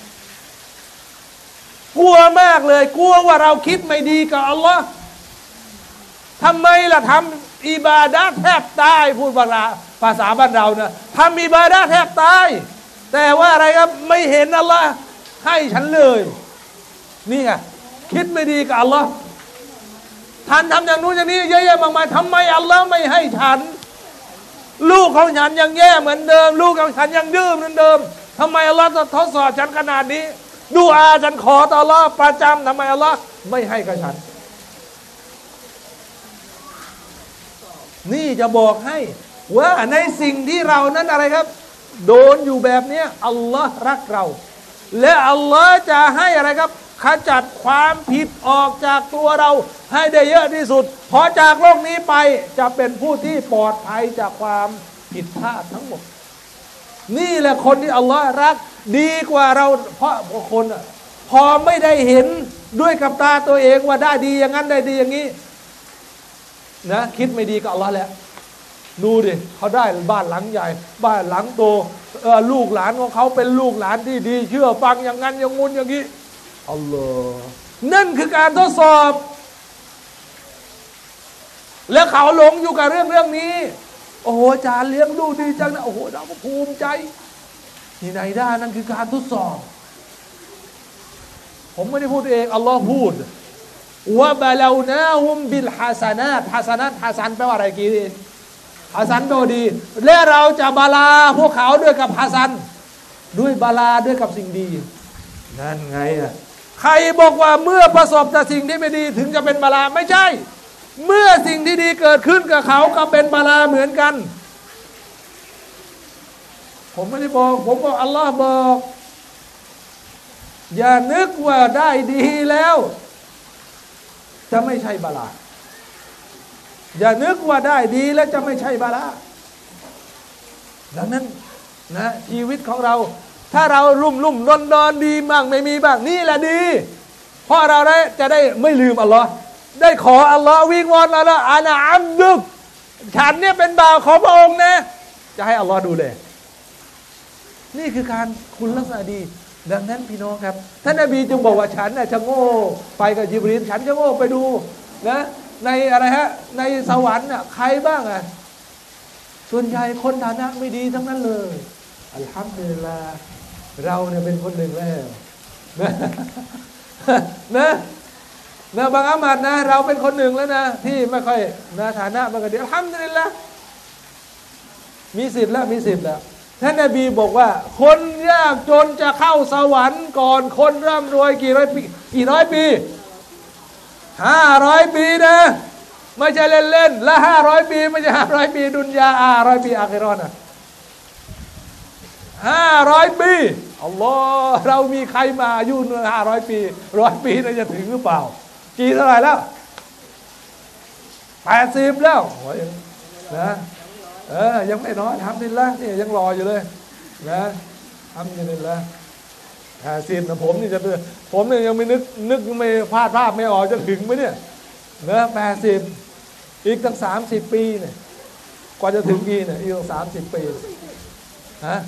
กลัวมากเลยกลัวว่าเราคิดไม่ดีกับอัลลอฮ์ทำไมล่ะทำอิบาดะห์แทบตายพูดภาษาบ้านเรานะทำอิบาดะห์แทบตายแต่ว่าอะไรครับไม่เห็นอัลลอฮ์ให้ฉันเลยนี่ไงคิดไม่ดีกับอัลลอฮ์ท่านทำอย่างนู้นอย่างนี้เยอะแยะมากมายทำไมอัลลอฮ์ไม่ให้ฉันลูกของฉันยังแย่เหมือนเดิมลูกของฉันยังดื้อเหมือนเดิมทำไมอัลลอฮ์จะทดสอบฉันขนาดนี้ดูอาฉันขอต่ออัลลอฮ์ประจำทำไมอัลลอฮ์ไม่ให้กับฉันนี่จะบอกให้ว่าในสิ่งที่เรานั้นอะไรครับโดนอยู่แบบนี้อัลลอฮ์รักเราและอัลลอฮ์จะให้อะไรครับขจัดความผิดออกจากตัวเราให้ได้เยอะที่สุดพอจากโลกนี้ไปจะเป็นผู้ที่ปลอดภัยจากความผิดพลาดทั้งหมดนี่แหละคนที่อัลลอฮ์รักดีกว่าเราเพราะคนพอไม่ได้เห็นด้วยกับตาตัวเองว่าได้ดีอย่างนั้นได้ดีอย่างนี้นะคิดไม่ดีกับอัลลอฮ์แล้วดูดิเขาได้บ้านหลังใหญ่บ้านหลังโตเออลูกหลานของเขาเป็นลูกหลานที่ดีเชื่อฟังอย่างนั้นอย่างงุนอย่างนี้อัลลอฮ์นั่นคือการทดสอบแล้วเขาหลงอยู่กับเรื่องเรื่องนี้โอ้โหอาจารย์เลี้ยงลูกดีจังนะโอ้โหเราก็ภูมิใจที่ไหนได้นั่นคือการทดสอบผมไม่ได้พูดเองอัลลอฮ์พูดว่าบาลานาฮุมบิลฮาซานาตฮาซานาตฮาซันแปลว่าอะไรกี่ดีฮาซันแปลว่าดีและเราจะบาลาพวกเขาด้วยกับฮาซันด้วยบาลาด้วยกับสิ่งดีนั่นไงอ่ะใครบอกว่าเมื่อประสบแต่สิ่งที่ไม่ดีถึงจะเป็นบาลาไม่ใช่เมื่อสิ่งที่ดีเกิดขึ้นกับเขาก็เป็นบาลาเหมือนกันผมไม่ได้บอกผมบอกอัลลอฮ์บอกอย่านึกว่าได้ดีแล้วจะไม่ใช่บาลาอย่านึกว่าได้ดีแล้วจะไม่ใช่บาลาดังนั้นนะชีวิตของเราถ้าเรารุ่มรุ่มดอนดอนดีบ้างไม่มีบ้างนี่แหละดีเพราะเราได้จะได้ไม่ลืมอัลลอฮ์ได้ขออัลลอฮ์วิงวอนอัลลอฮ์อานะอัมดุกฉันเนี่ยเป็นบ่าวของพระองค์นะจะให้อัลลอฮ์ดูเลยนี่คือการคุณลักษณะดีดังนั้นพี่น้องครับท่านนบีจึงบอกว่าฉันน่ะจะโง่ไปกับญิบรีลฉันจะโง่ไปดูนะในอะไรฮะในสวรรค์น่ะใครบ้างอ่ะส่วนใหญ่คนฐานะไม่ดีทั้งนั้นเลยอัลฮัมดุลิลลาห์เราเนี่ยเป็นคนหนึ่งแล้วนะนะนะบางอามัดนะเราเป็นคนหนึ่งแล้วนะที่ไม่ค่อยนะฐานะมันก็ดีอัลฮัมดุลิลลาห์มีสิทธิ์แล้วมีสิทธิ์แล้วท่านนบีบอกว่าคนยากจนจะเข้าสวรรค์ก่อนคนร่ำรวยกี่ร้อยปีกี่ร้อยปีห้าร้อยปีนะไม่ใช่เล่นๆและห้าร้อยปีไม่ใช่ห้าร้อยปีดุนยาห้าร้อยปีอาคิเราะห์นะห้าร้อยปีอัลลอฮ์เรามีใครมาอายุห้าร้อยปีร้อยปีน่าจะถึงหรือเปล่ากี่เท่าไหร่แล้วแปดสิบแล้วนะเออยังไม่น้อยทำดินละนี่ยังรออยู่เลยนะทำดินละแปดสิบนะผมนี่จะผมเนี่ยยังไม่นึกนึกไม่พลาดภาพไม่ออกจะถึงไหมเนี่ยนะแปดสิบอีกตั้งสามสิบปีเนี่ยกว่าจะถึงกี่เนี่ยอีกตั้งสามสิบปีฮะ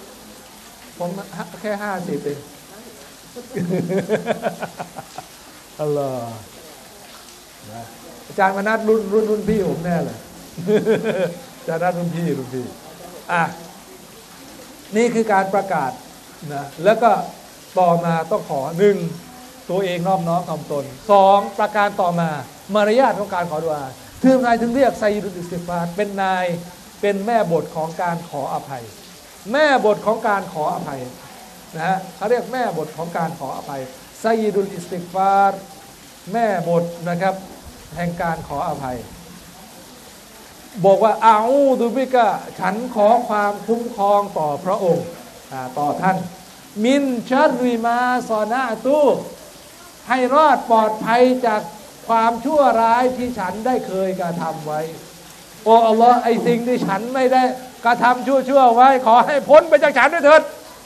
ผมแค่ห้าสิบเองอัลลอฮ์นะอาจารย์มนัสรุ่นรุ่นรุ่นพี่ผมแน่เลย อาจารย์มนัสรุ่นพี่รุ่นพี่อ่ะนี่คือการประกาศนะแล้วก็ต่อมาต้องขอหนึ่งตัวเองนอบน้อมถ่อมตนสองประการต่อมามารยาทของการขอดุอาถึงนายถึงเรียกไซยุดอิสติฆฟารเป็นนายเป็นแม่บทของการขออภัยแม่บทของการขออภัยนะฮะเขาเรียกแม่บทของการขออภัยไซยุดอิสติฆฟารแม่บทนะครับแห่งการขออภัยบอกว่าอาอูดุบิกะฉันขอความคุ้มครองต่อพระองค์ต่อท่านมินชัรริมาซอนาตูให้รอดปลอดภัยจากความชั่วร้ายที่ฉันได้เคยกระทำไว้โอ้อัลลอฮ์ไอ้สิ่งที่ฉันไม่ได้กระทำชั่วชั่วไว้ขอให้พ้นไปจากฉันด้วยเถิด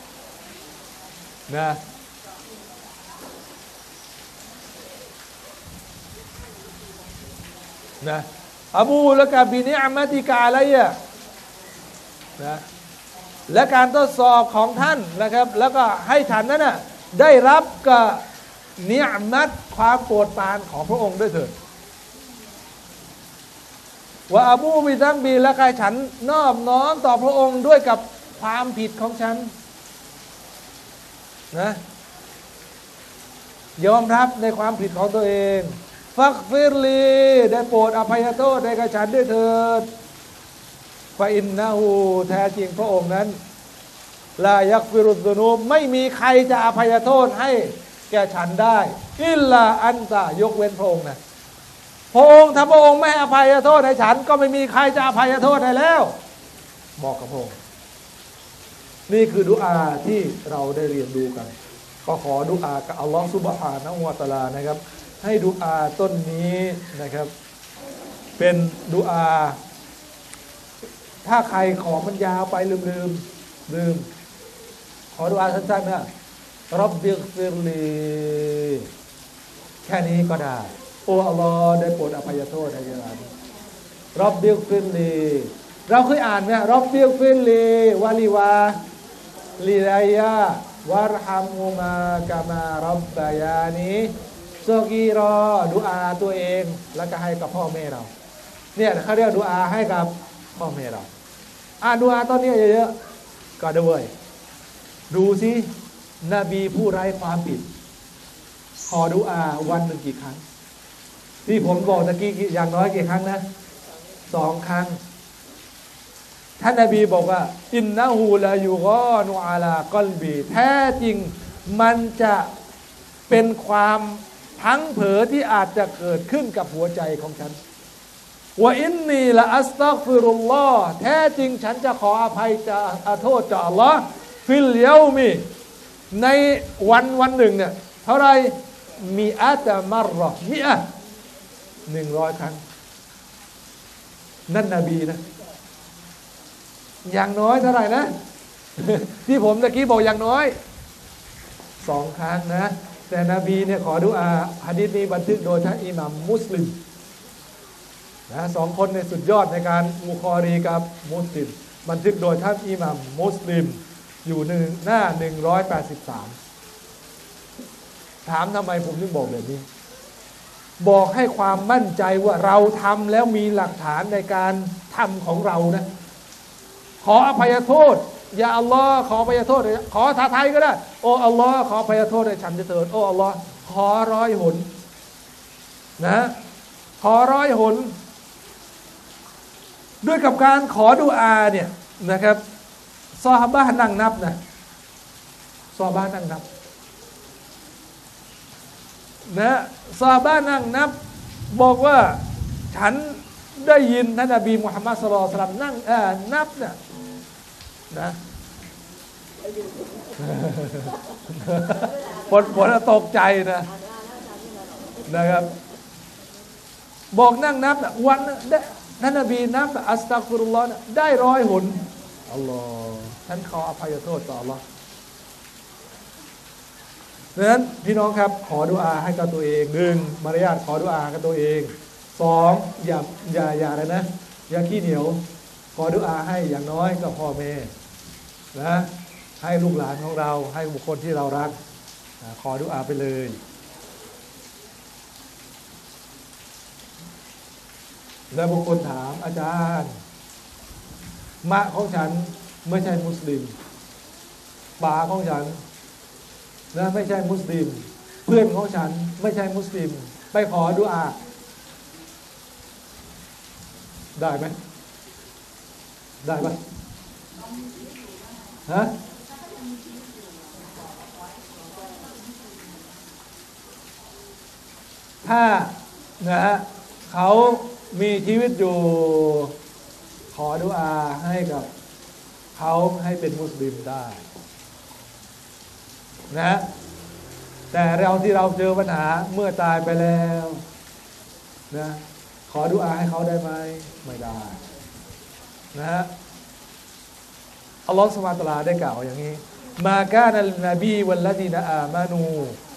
นะนะอบูละกาบินิอามะติกาอะไรอ่ะนะและการทดสอบของท่านนะครับแล้วก็ให้ฉันนั้นน่ะได้รับกับเนียมัตความโปรดปรานของพระองค์ด้วยเถิดว่าอบูบิซัมบีและกายฉันนอบน้อมต่อพระองค์ด้วยกับความผิดของฉันนะยอมรับในความผิดของตัวเองฟักฟิรลีได้โปรดอภัยโทษในกระฉันด้วยเถิดฟาอินนะฮูแท้จริงพระองค์นั้นลายักฟิรุดนูไม่มีใครจะอภัยโทษให้แก่ฉันได้อิลลาอันตะยกเว้นพระองค์นะพระองค์ถ้าพระองค์ไม่อภัยโทษให้ฉันก็ไม่มีใครจะอภัยโทษให้แล้วบอกกับพระองค์นี่คือดุอาที่เราได้เรียนดูกันก็ขอดุอากับอัลลอฮฺซุบฮานะฮูวะตะอาลานะครับให้ดุอาต้นนี้นะครับเป็นดุอาถ้าใครขอมันยาวไปลืมลืมลืมขอดุอาสั้นๆนะรับบิกฟิรลีแค่นี้ก็ได้โอ้อัลลอฮ์ได้โปรดอภัยโทษให้เรารับบิกฟิรลีเราเคยอ่านไหมรับบิกฟิรลีวะลิวาลิลายะวะรฮัมฮุมากะมารับบายานีโซกีรอดุอาตัวเองแล้วก็ให้กับพ่อแม่เราเนี่ยเขาเรียกดุอาให้กับพ่อแม่เราอ่านดุอาตอนนี้เยอะๆก็ด้วยดูสินบีผู้ไร้ความผิดขอดุอาวันหนึ่งกี่ครั้งที่ผมบอกตะกี้อย่างน้อยกี่ครั้งนะสองครั้งท่านนบีบอกว่าอินนะฮูลายูกอนุอาลากอลบีแท้จริงมันจะเป็นความพังเผลอที่อาจจะเกิดขึ้นกับหัวใจของฉันว่าอินนีละอัสตัฆฟิรุลลอฮ์แท้จริงฉันจะขออภัยจะอาโทษจากอัลลอฮ์ฟิลเยามีในวันวันหนึ่งเนี่ยเท่าไรมีอัตมารรอมีอะหนึ่งร้อยครั้งนั่นนบีนะอย่างน้อยเท่าไหร่นะ ที่ผมตะกี้บอกอย่างน้อยสองครั้งนะแต่นบีเนี่ยขอดุอาหะดีษนี้บันทึกโดยท่านอิหม่ามมุสลิมนะสองคนในสุดยอดในการมุคอรีกับมุสลิมบันทึกโดยท่านอิหม่ามมุสลิมอยู่หนึ่งหน้าหนึ่งร้อยแปดสิบสามถามทำไมผมถึงบอกแบบนี้บอกให้ความมั่นใจว่าเราทำแล้วมีหลักฐานในการทำของเรานะขออภัยโทษอย่าอัลลอฮ์ขออภัยโทษขอท้าทายก็ได้โอ้อัลลอฮ์ขออภัยโทษให้ฉันเถิดโอ้อัลลอฮ์ขอร้อยหนนะขอร้อยหนด้วยกับการขอดุอาเนี่ยนะครับซอฮาบะห์นั่งนับนะซอฮาบะห์นั่งนับนะซอฮาบะห์นั่งนับบอกว่าฉันได้ยินท่านนบีมุฮัมมัดศ็อลลัลลอฮุอะลัยฮิวะซัลลัมนั่งเอ่อนับนะนะผลผลตกใจนะนะครับบอกนั่งนับนะวันได้ท่านนบีนับอัสตัฆฟิรุลลอฮ์ได้ร้อยหนอัลลอฮ์ท่านขออภัยโทษต่ออัลลอฮ์ดังนั้นพี่น้องครับขอดุอาให้กับตัวเองหนึ่งมารยาทขอดุอากับตัวเองสองอย่าอย่าอย่าอะไรนะอย่าขี้เหนียวขอดุอาให้อย่างน้อยกับพ่อแม่นะให้ลูกหลานของเราให้บุคคลที่เรารักขอดุอาไปเลยแล้วบางคนถามอาจารย์มะของฉันไม่ใช่มุสลิมป่าของฉันนะไม่ใช่มุสลิมเพื่อนของฉันไม่ใช่มุสลิมไปขอดุอาได้ไหมได้ปะฮะถ้านะฮะเขามีชีวิตอยู่ขอดุอาให้กับเขาให้เป็นมุสลิมได้นะแต่เราที่เราเจอปัญหาเมื่อตายไปแล้วนะขอดุอาให้เขาได้ไหมไม่ได้นะฮะอัลลอฮฺซุบฮานะฮูวะตะอาลาได้กล่าวอย่างนี้มากานัลนบีวัลลดีนอามานู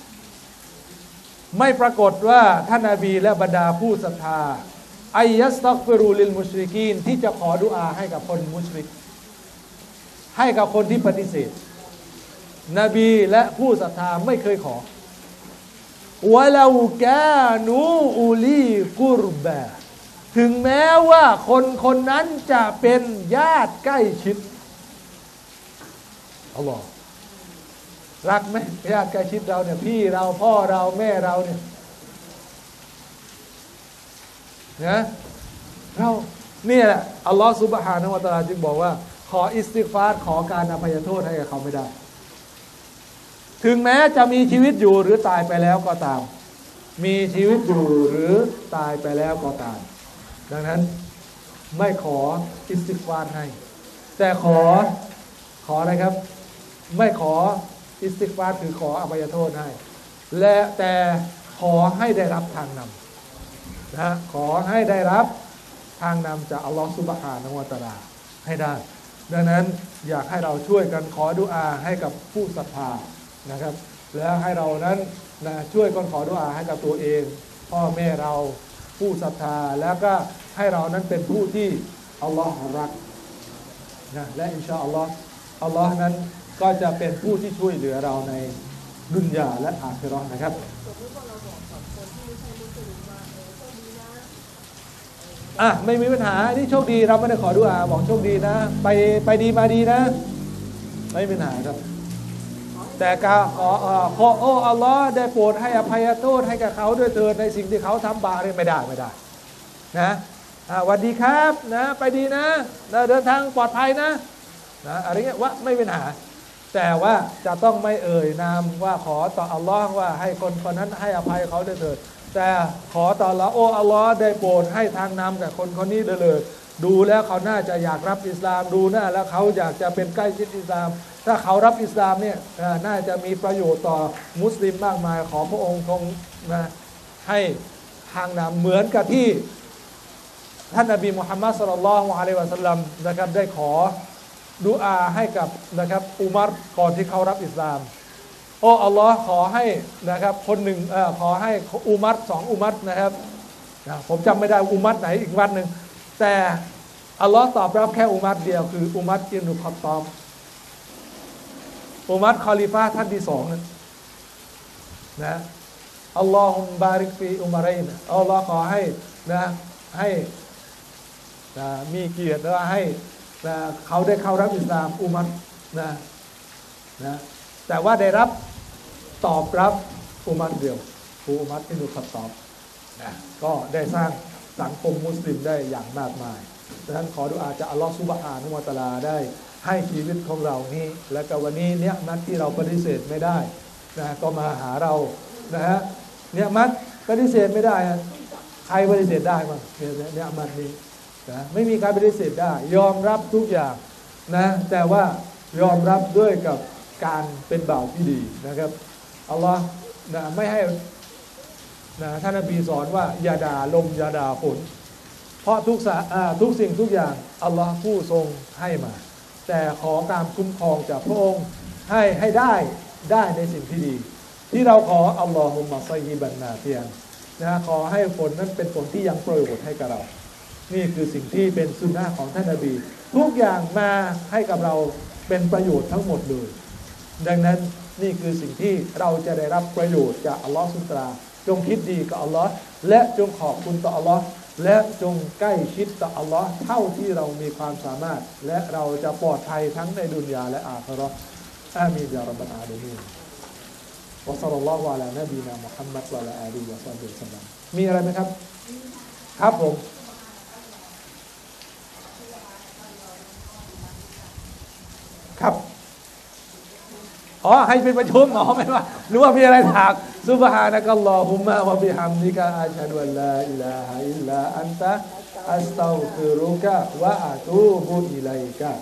ไม่ปรากฏว่าท่านนบีและบรรดาผู้ศรัทธาอัยยัสตักฟิรูลิลมุชริกีนที่จะขอดุอาให้กับคนมุชริกให้กับคนที่ปฏิเสธนบีและผู้ศรัทธาไม่เคยขอวะลาอกานูอูลีกุรบะถึงแม้ว่าคนคนนั้นจะเป็นญาติใกล้ชิดอัลลอฮ์รักไหมญาติใกล้ชิดเราเนี่ยพี่เราพ่อเราแม่เราเนี่ยนะเราเนี่ยแหละอัลลอฮ์ซุบฮานะฮูวะตะอาลาจึงบอกว่าขออิสติฆฟารขอการอภัยโทษให้กับเขาไม่ได้ถึงแม้จะมีชีวิตอยู่หรือตายไปแล้วก็ตามมีชีวิตอยู่หรือตายไปแล้วก็ตามดังนั้นไม่ขออิสติฆฟารให้แต่ขอขออะไรครับไม่ขออิสติฆฟารคือขออภัยโทษให้และแต่ขอให้ได้รับทางนำนะขอให้ได้รับทางนำจากอัลลอฮฺซุบฮานะฮูวะตะอาลาให้ได้ดังนั้นอยากให้เราช่วยกันขอดุอาให้กับผู้ศรัทธานะครับแล้วให้เรานั้นนะช่วยกันขอดุอาให้กับตัวเองพ่อแม่เราผู้ศรัทธาแล้วก็ให้เรานั้นเป็นผู้ที่อัลลอฮฺรักนะและอินชาอัลลอฮฺอัลลอฮฺนั้นก็จะเป็นผู้ที่ช่วยเหลือเราในดุนยาและอาคิเราะห์นะครับอ่ะไม่มีปัญหานี่โชคดีเราไม่ได้ขอดุอาบอกโชคดีนะไปไปดีมาดีนะไม่มีปัญหาครับแต่การขอขอโอ้อัลลอฮ์ได้โปรดให้อภัยโทษให้กับเขาด้วยเถิดในสิ่งที่เขาทำบาปไม่ได้ไม่ได้นะอ่าสวัสดีครับนะไปดีนะเดินทางปลอดภัยนะนะอะไรเงี้ยว่าไม่มีปัญหาแต่ว่าจะต้องไม่เอ่ยนามว่าขอต่ออัลลอฮ์ว่าให้คนคนนั้นให้อภัยเขาด้วยเถิดแต่ขอต่อละโอ้อัลลอฮ์ได้โปรดให้ทางนำกับคนคนนี้ด้วยเลยดูแล้วเขาน่าจะอยากรับอิสลามดูหน้าแล้วเขาอยากจะเป็นใกล้ชิดอิสลามถ้าเขารับอิสลามเนี่ยน่าจะมีประโยชน์ต่อมุสลิมมากมายขอพระองค์ทรงนะให้ทางนำเหมือนกับที่ท่านนบีมุฮัมมัดศ็อลลัลลอฮุอะลัยฮิวะซัลลัมนะครับได้ขอดุอาให้กับนะครับอุมัรก่อนที่เขารับอิสลามโอ้อัลลอฮ์ขอให้นะครับคนหนึ่งเอ่อขอให้อุมัรสองอุมัรนะครับนะผมจำไม่ได้อุมัรไหนอีกวัดหนึ่งแต่อัลลอฮ์ตอบรับแค่อุมัรเดียวคืออุมัรอิบนุค็อฏฏอบอุมัรคอลิฟะห์ท่านที่สองนะนะอัลลอฮุมบาริกฟีอุมัรัยนะอัลลอฮ์ขอให้นะให้นะมีเกียรติและให้นะเขาได้เข้ารับอิสลามอุมัรนะนะแต่ว่าได้รับตอบรับอุมัรเดียวอุมัรอิบนุค็อฏฏอบนะก็ได้สร้างสังคมมุสลิมได้อย่างมากมายดังนั้นขอดุอาจากอัลลอฮฺซุบฮานะฮูวะตะอาลาได้ให้ชีวิตของเรานี้และก็วันนี้เนี่ยมัดที่เราปฏิเสธไม่ได้นะก็มาหาเรานะฮะเนี่ยมัดปฏิเสธไม่ได้ใครปฏิเสธได้บ้างเนี่ยเนี่ยมัดนี้นะไม่มีการปฏิเสธได้ยอมรับทุกอย่างนะแต่ว่ายอมรับด้วยกับการเป็นบ่าวที่ดีนะครับอัลลอฮ์นะไม่ให้นะท่านนบีสอนว่าอย่าด่าลมอย่าด่าฝนเพราะทุกสาทุกสิ่งทุกอย่างอัลลอฮ์ผู้ทรงให้มาแต่ขอการคุ้มครองจากพระองค์ให้ให้ได้ได้ในสิ่งที่ดีที่เราขออัลลอฮุมะซัยยิบันนาเฟียนนะขอให้ฝนนั้นเป็นฝนที่ยังประโยชน์ให้กับเรานี่คือสิ่งที่เป็นสุนนะของท่านนบีทุกอย่างมาให้กับเราเป็นประโยชน์ทั้งหมดเลยดังนั้นนี่คือสิ่งที่เราจะได้รับประโยชน์จากอัลลอฮฺซุบฮานะฮูวะตะอาลาจงคิดดีกับอัลลอฮ์และจงขอบคุณต่ออัลลอฮ์และจงใกล้ชิดต่ออัลลอฮ์เท่าที่เรามีความสามารถและเราจะปลอดภัยทั้งในดุนยาและอาคิเราะห์อามีนยารับบลอาลามีนวะศ็อลลัลลอฮุอะลานบีนามุฮัมมัดวะอะลาอาลีฮิวะศอฮบิฮิวะซัลลัมมีอะไรไหมครับครับผมครับอ๋อให้เป็นประชุมอ๋อไม่ว่าหรือว่ามีอะไรถามซุบฮานะกัลลอฮุมมะวะบิฮัมดิกะอัชฮะดุอัลลาอิลาฮะอิลลาอันตะอัสตัฆฟิรุกะวะอะตูบุอิลัยกะ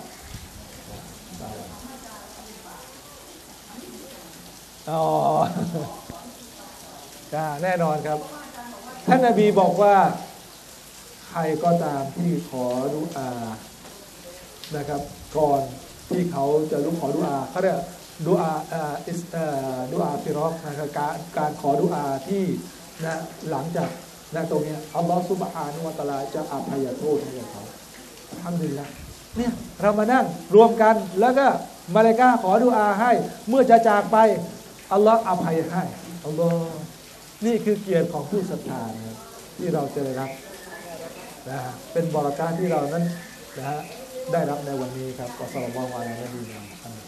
อ๋อแน่นอนครับท่านนบีบอกว่าใครก็ตามที่ขอดุอานะครับก่อนที่เขาจะลุกขอดุอาเขาเรียกดุอาอ่าอิสเอ่อดุอาฟิรอกนะครับการการขอดุอาที่นะหลังจากนะตรงนี้อัลลอฮฺซุบฮานะฮูวะตะอาลาจะอภัยโทษให้เขาอัลฮัมดุลิลละห์เนี่ยเรามานั่งรวมกันแล้วก็มาเลาอิกะฮ์ขอดุอาให้เมื่อจะจากไปอัลลอฮฺอภัยให้อัลลอฮฺนี่คือเกียรติของผู้ศรัทธานะครับที่เราจะได้รับนะฮะเป็นบารอกาที่เรานั้นนะฮะได้รับในวันนี้ครับอัสสลามุอะลัยกุมวะเราะห์มะตุลลอฮิ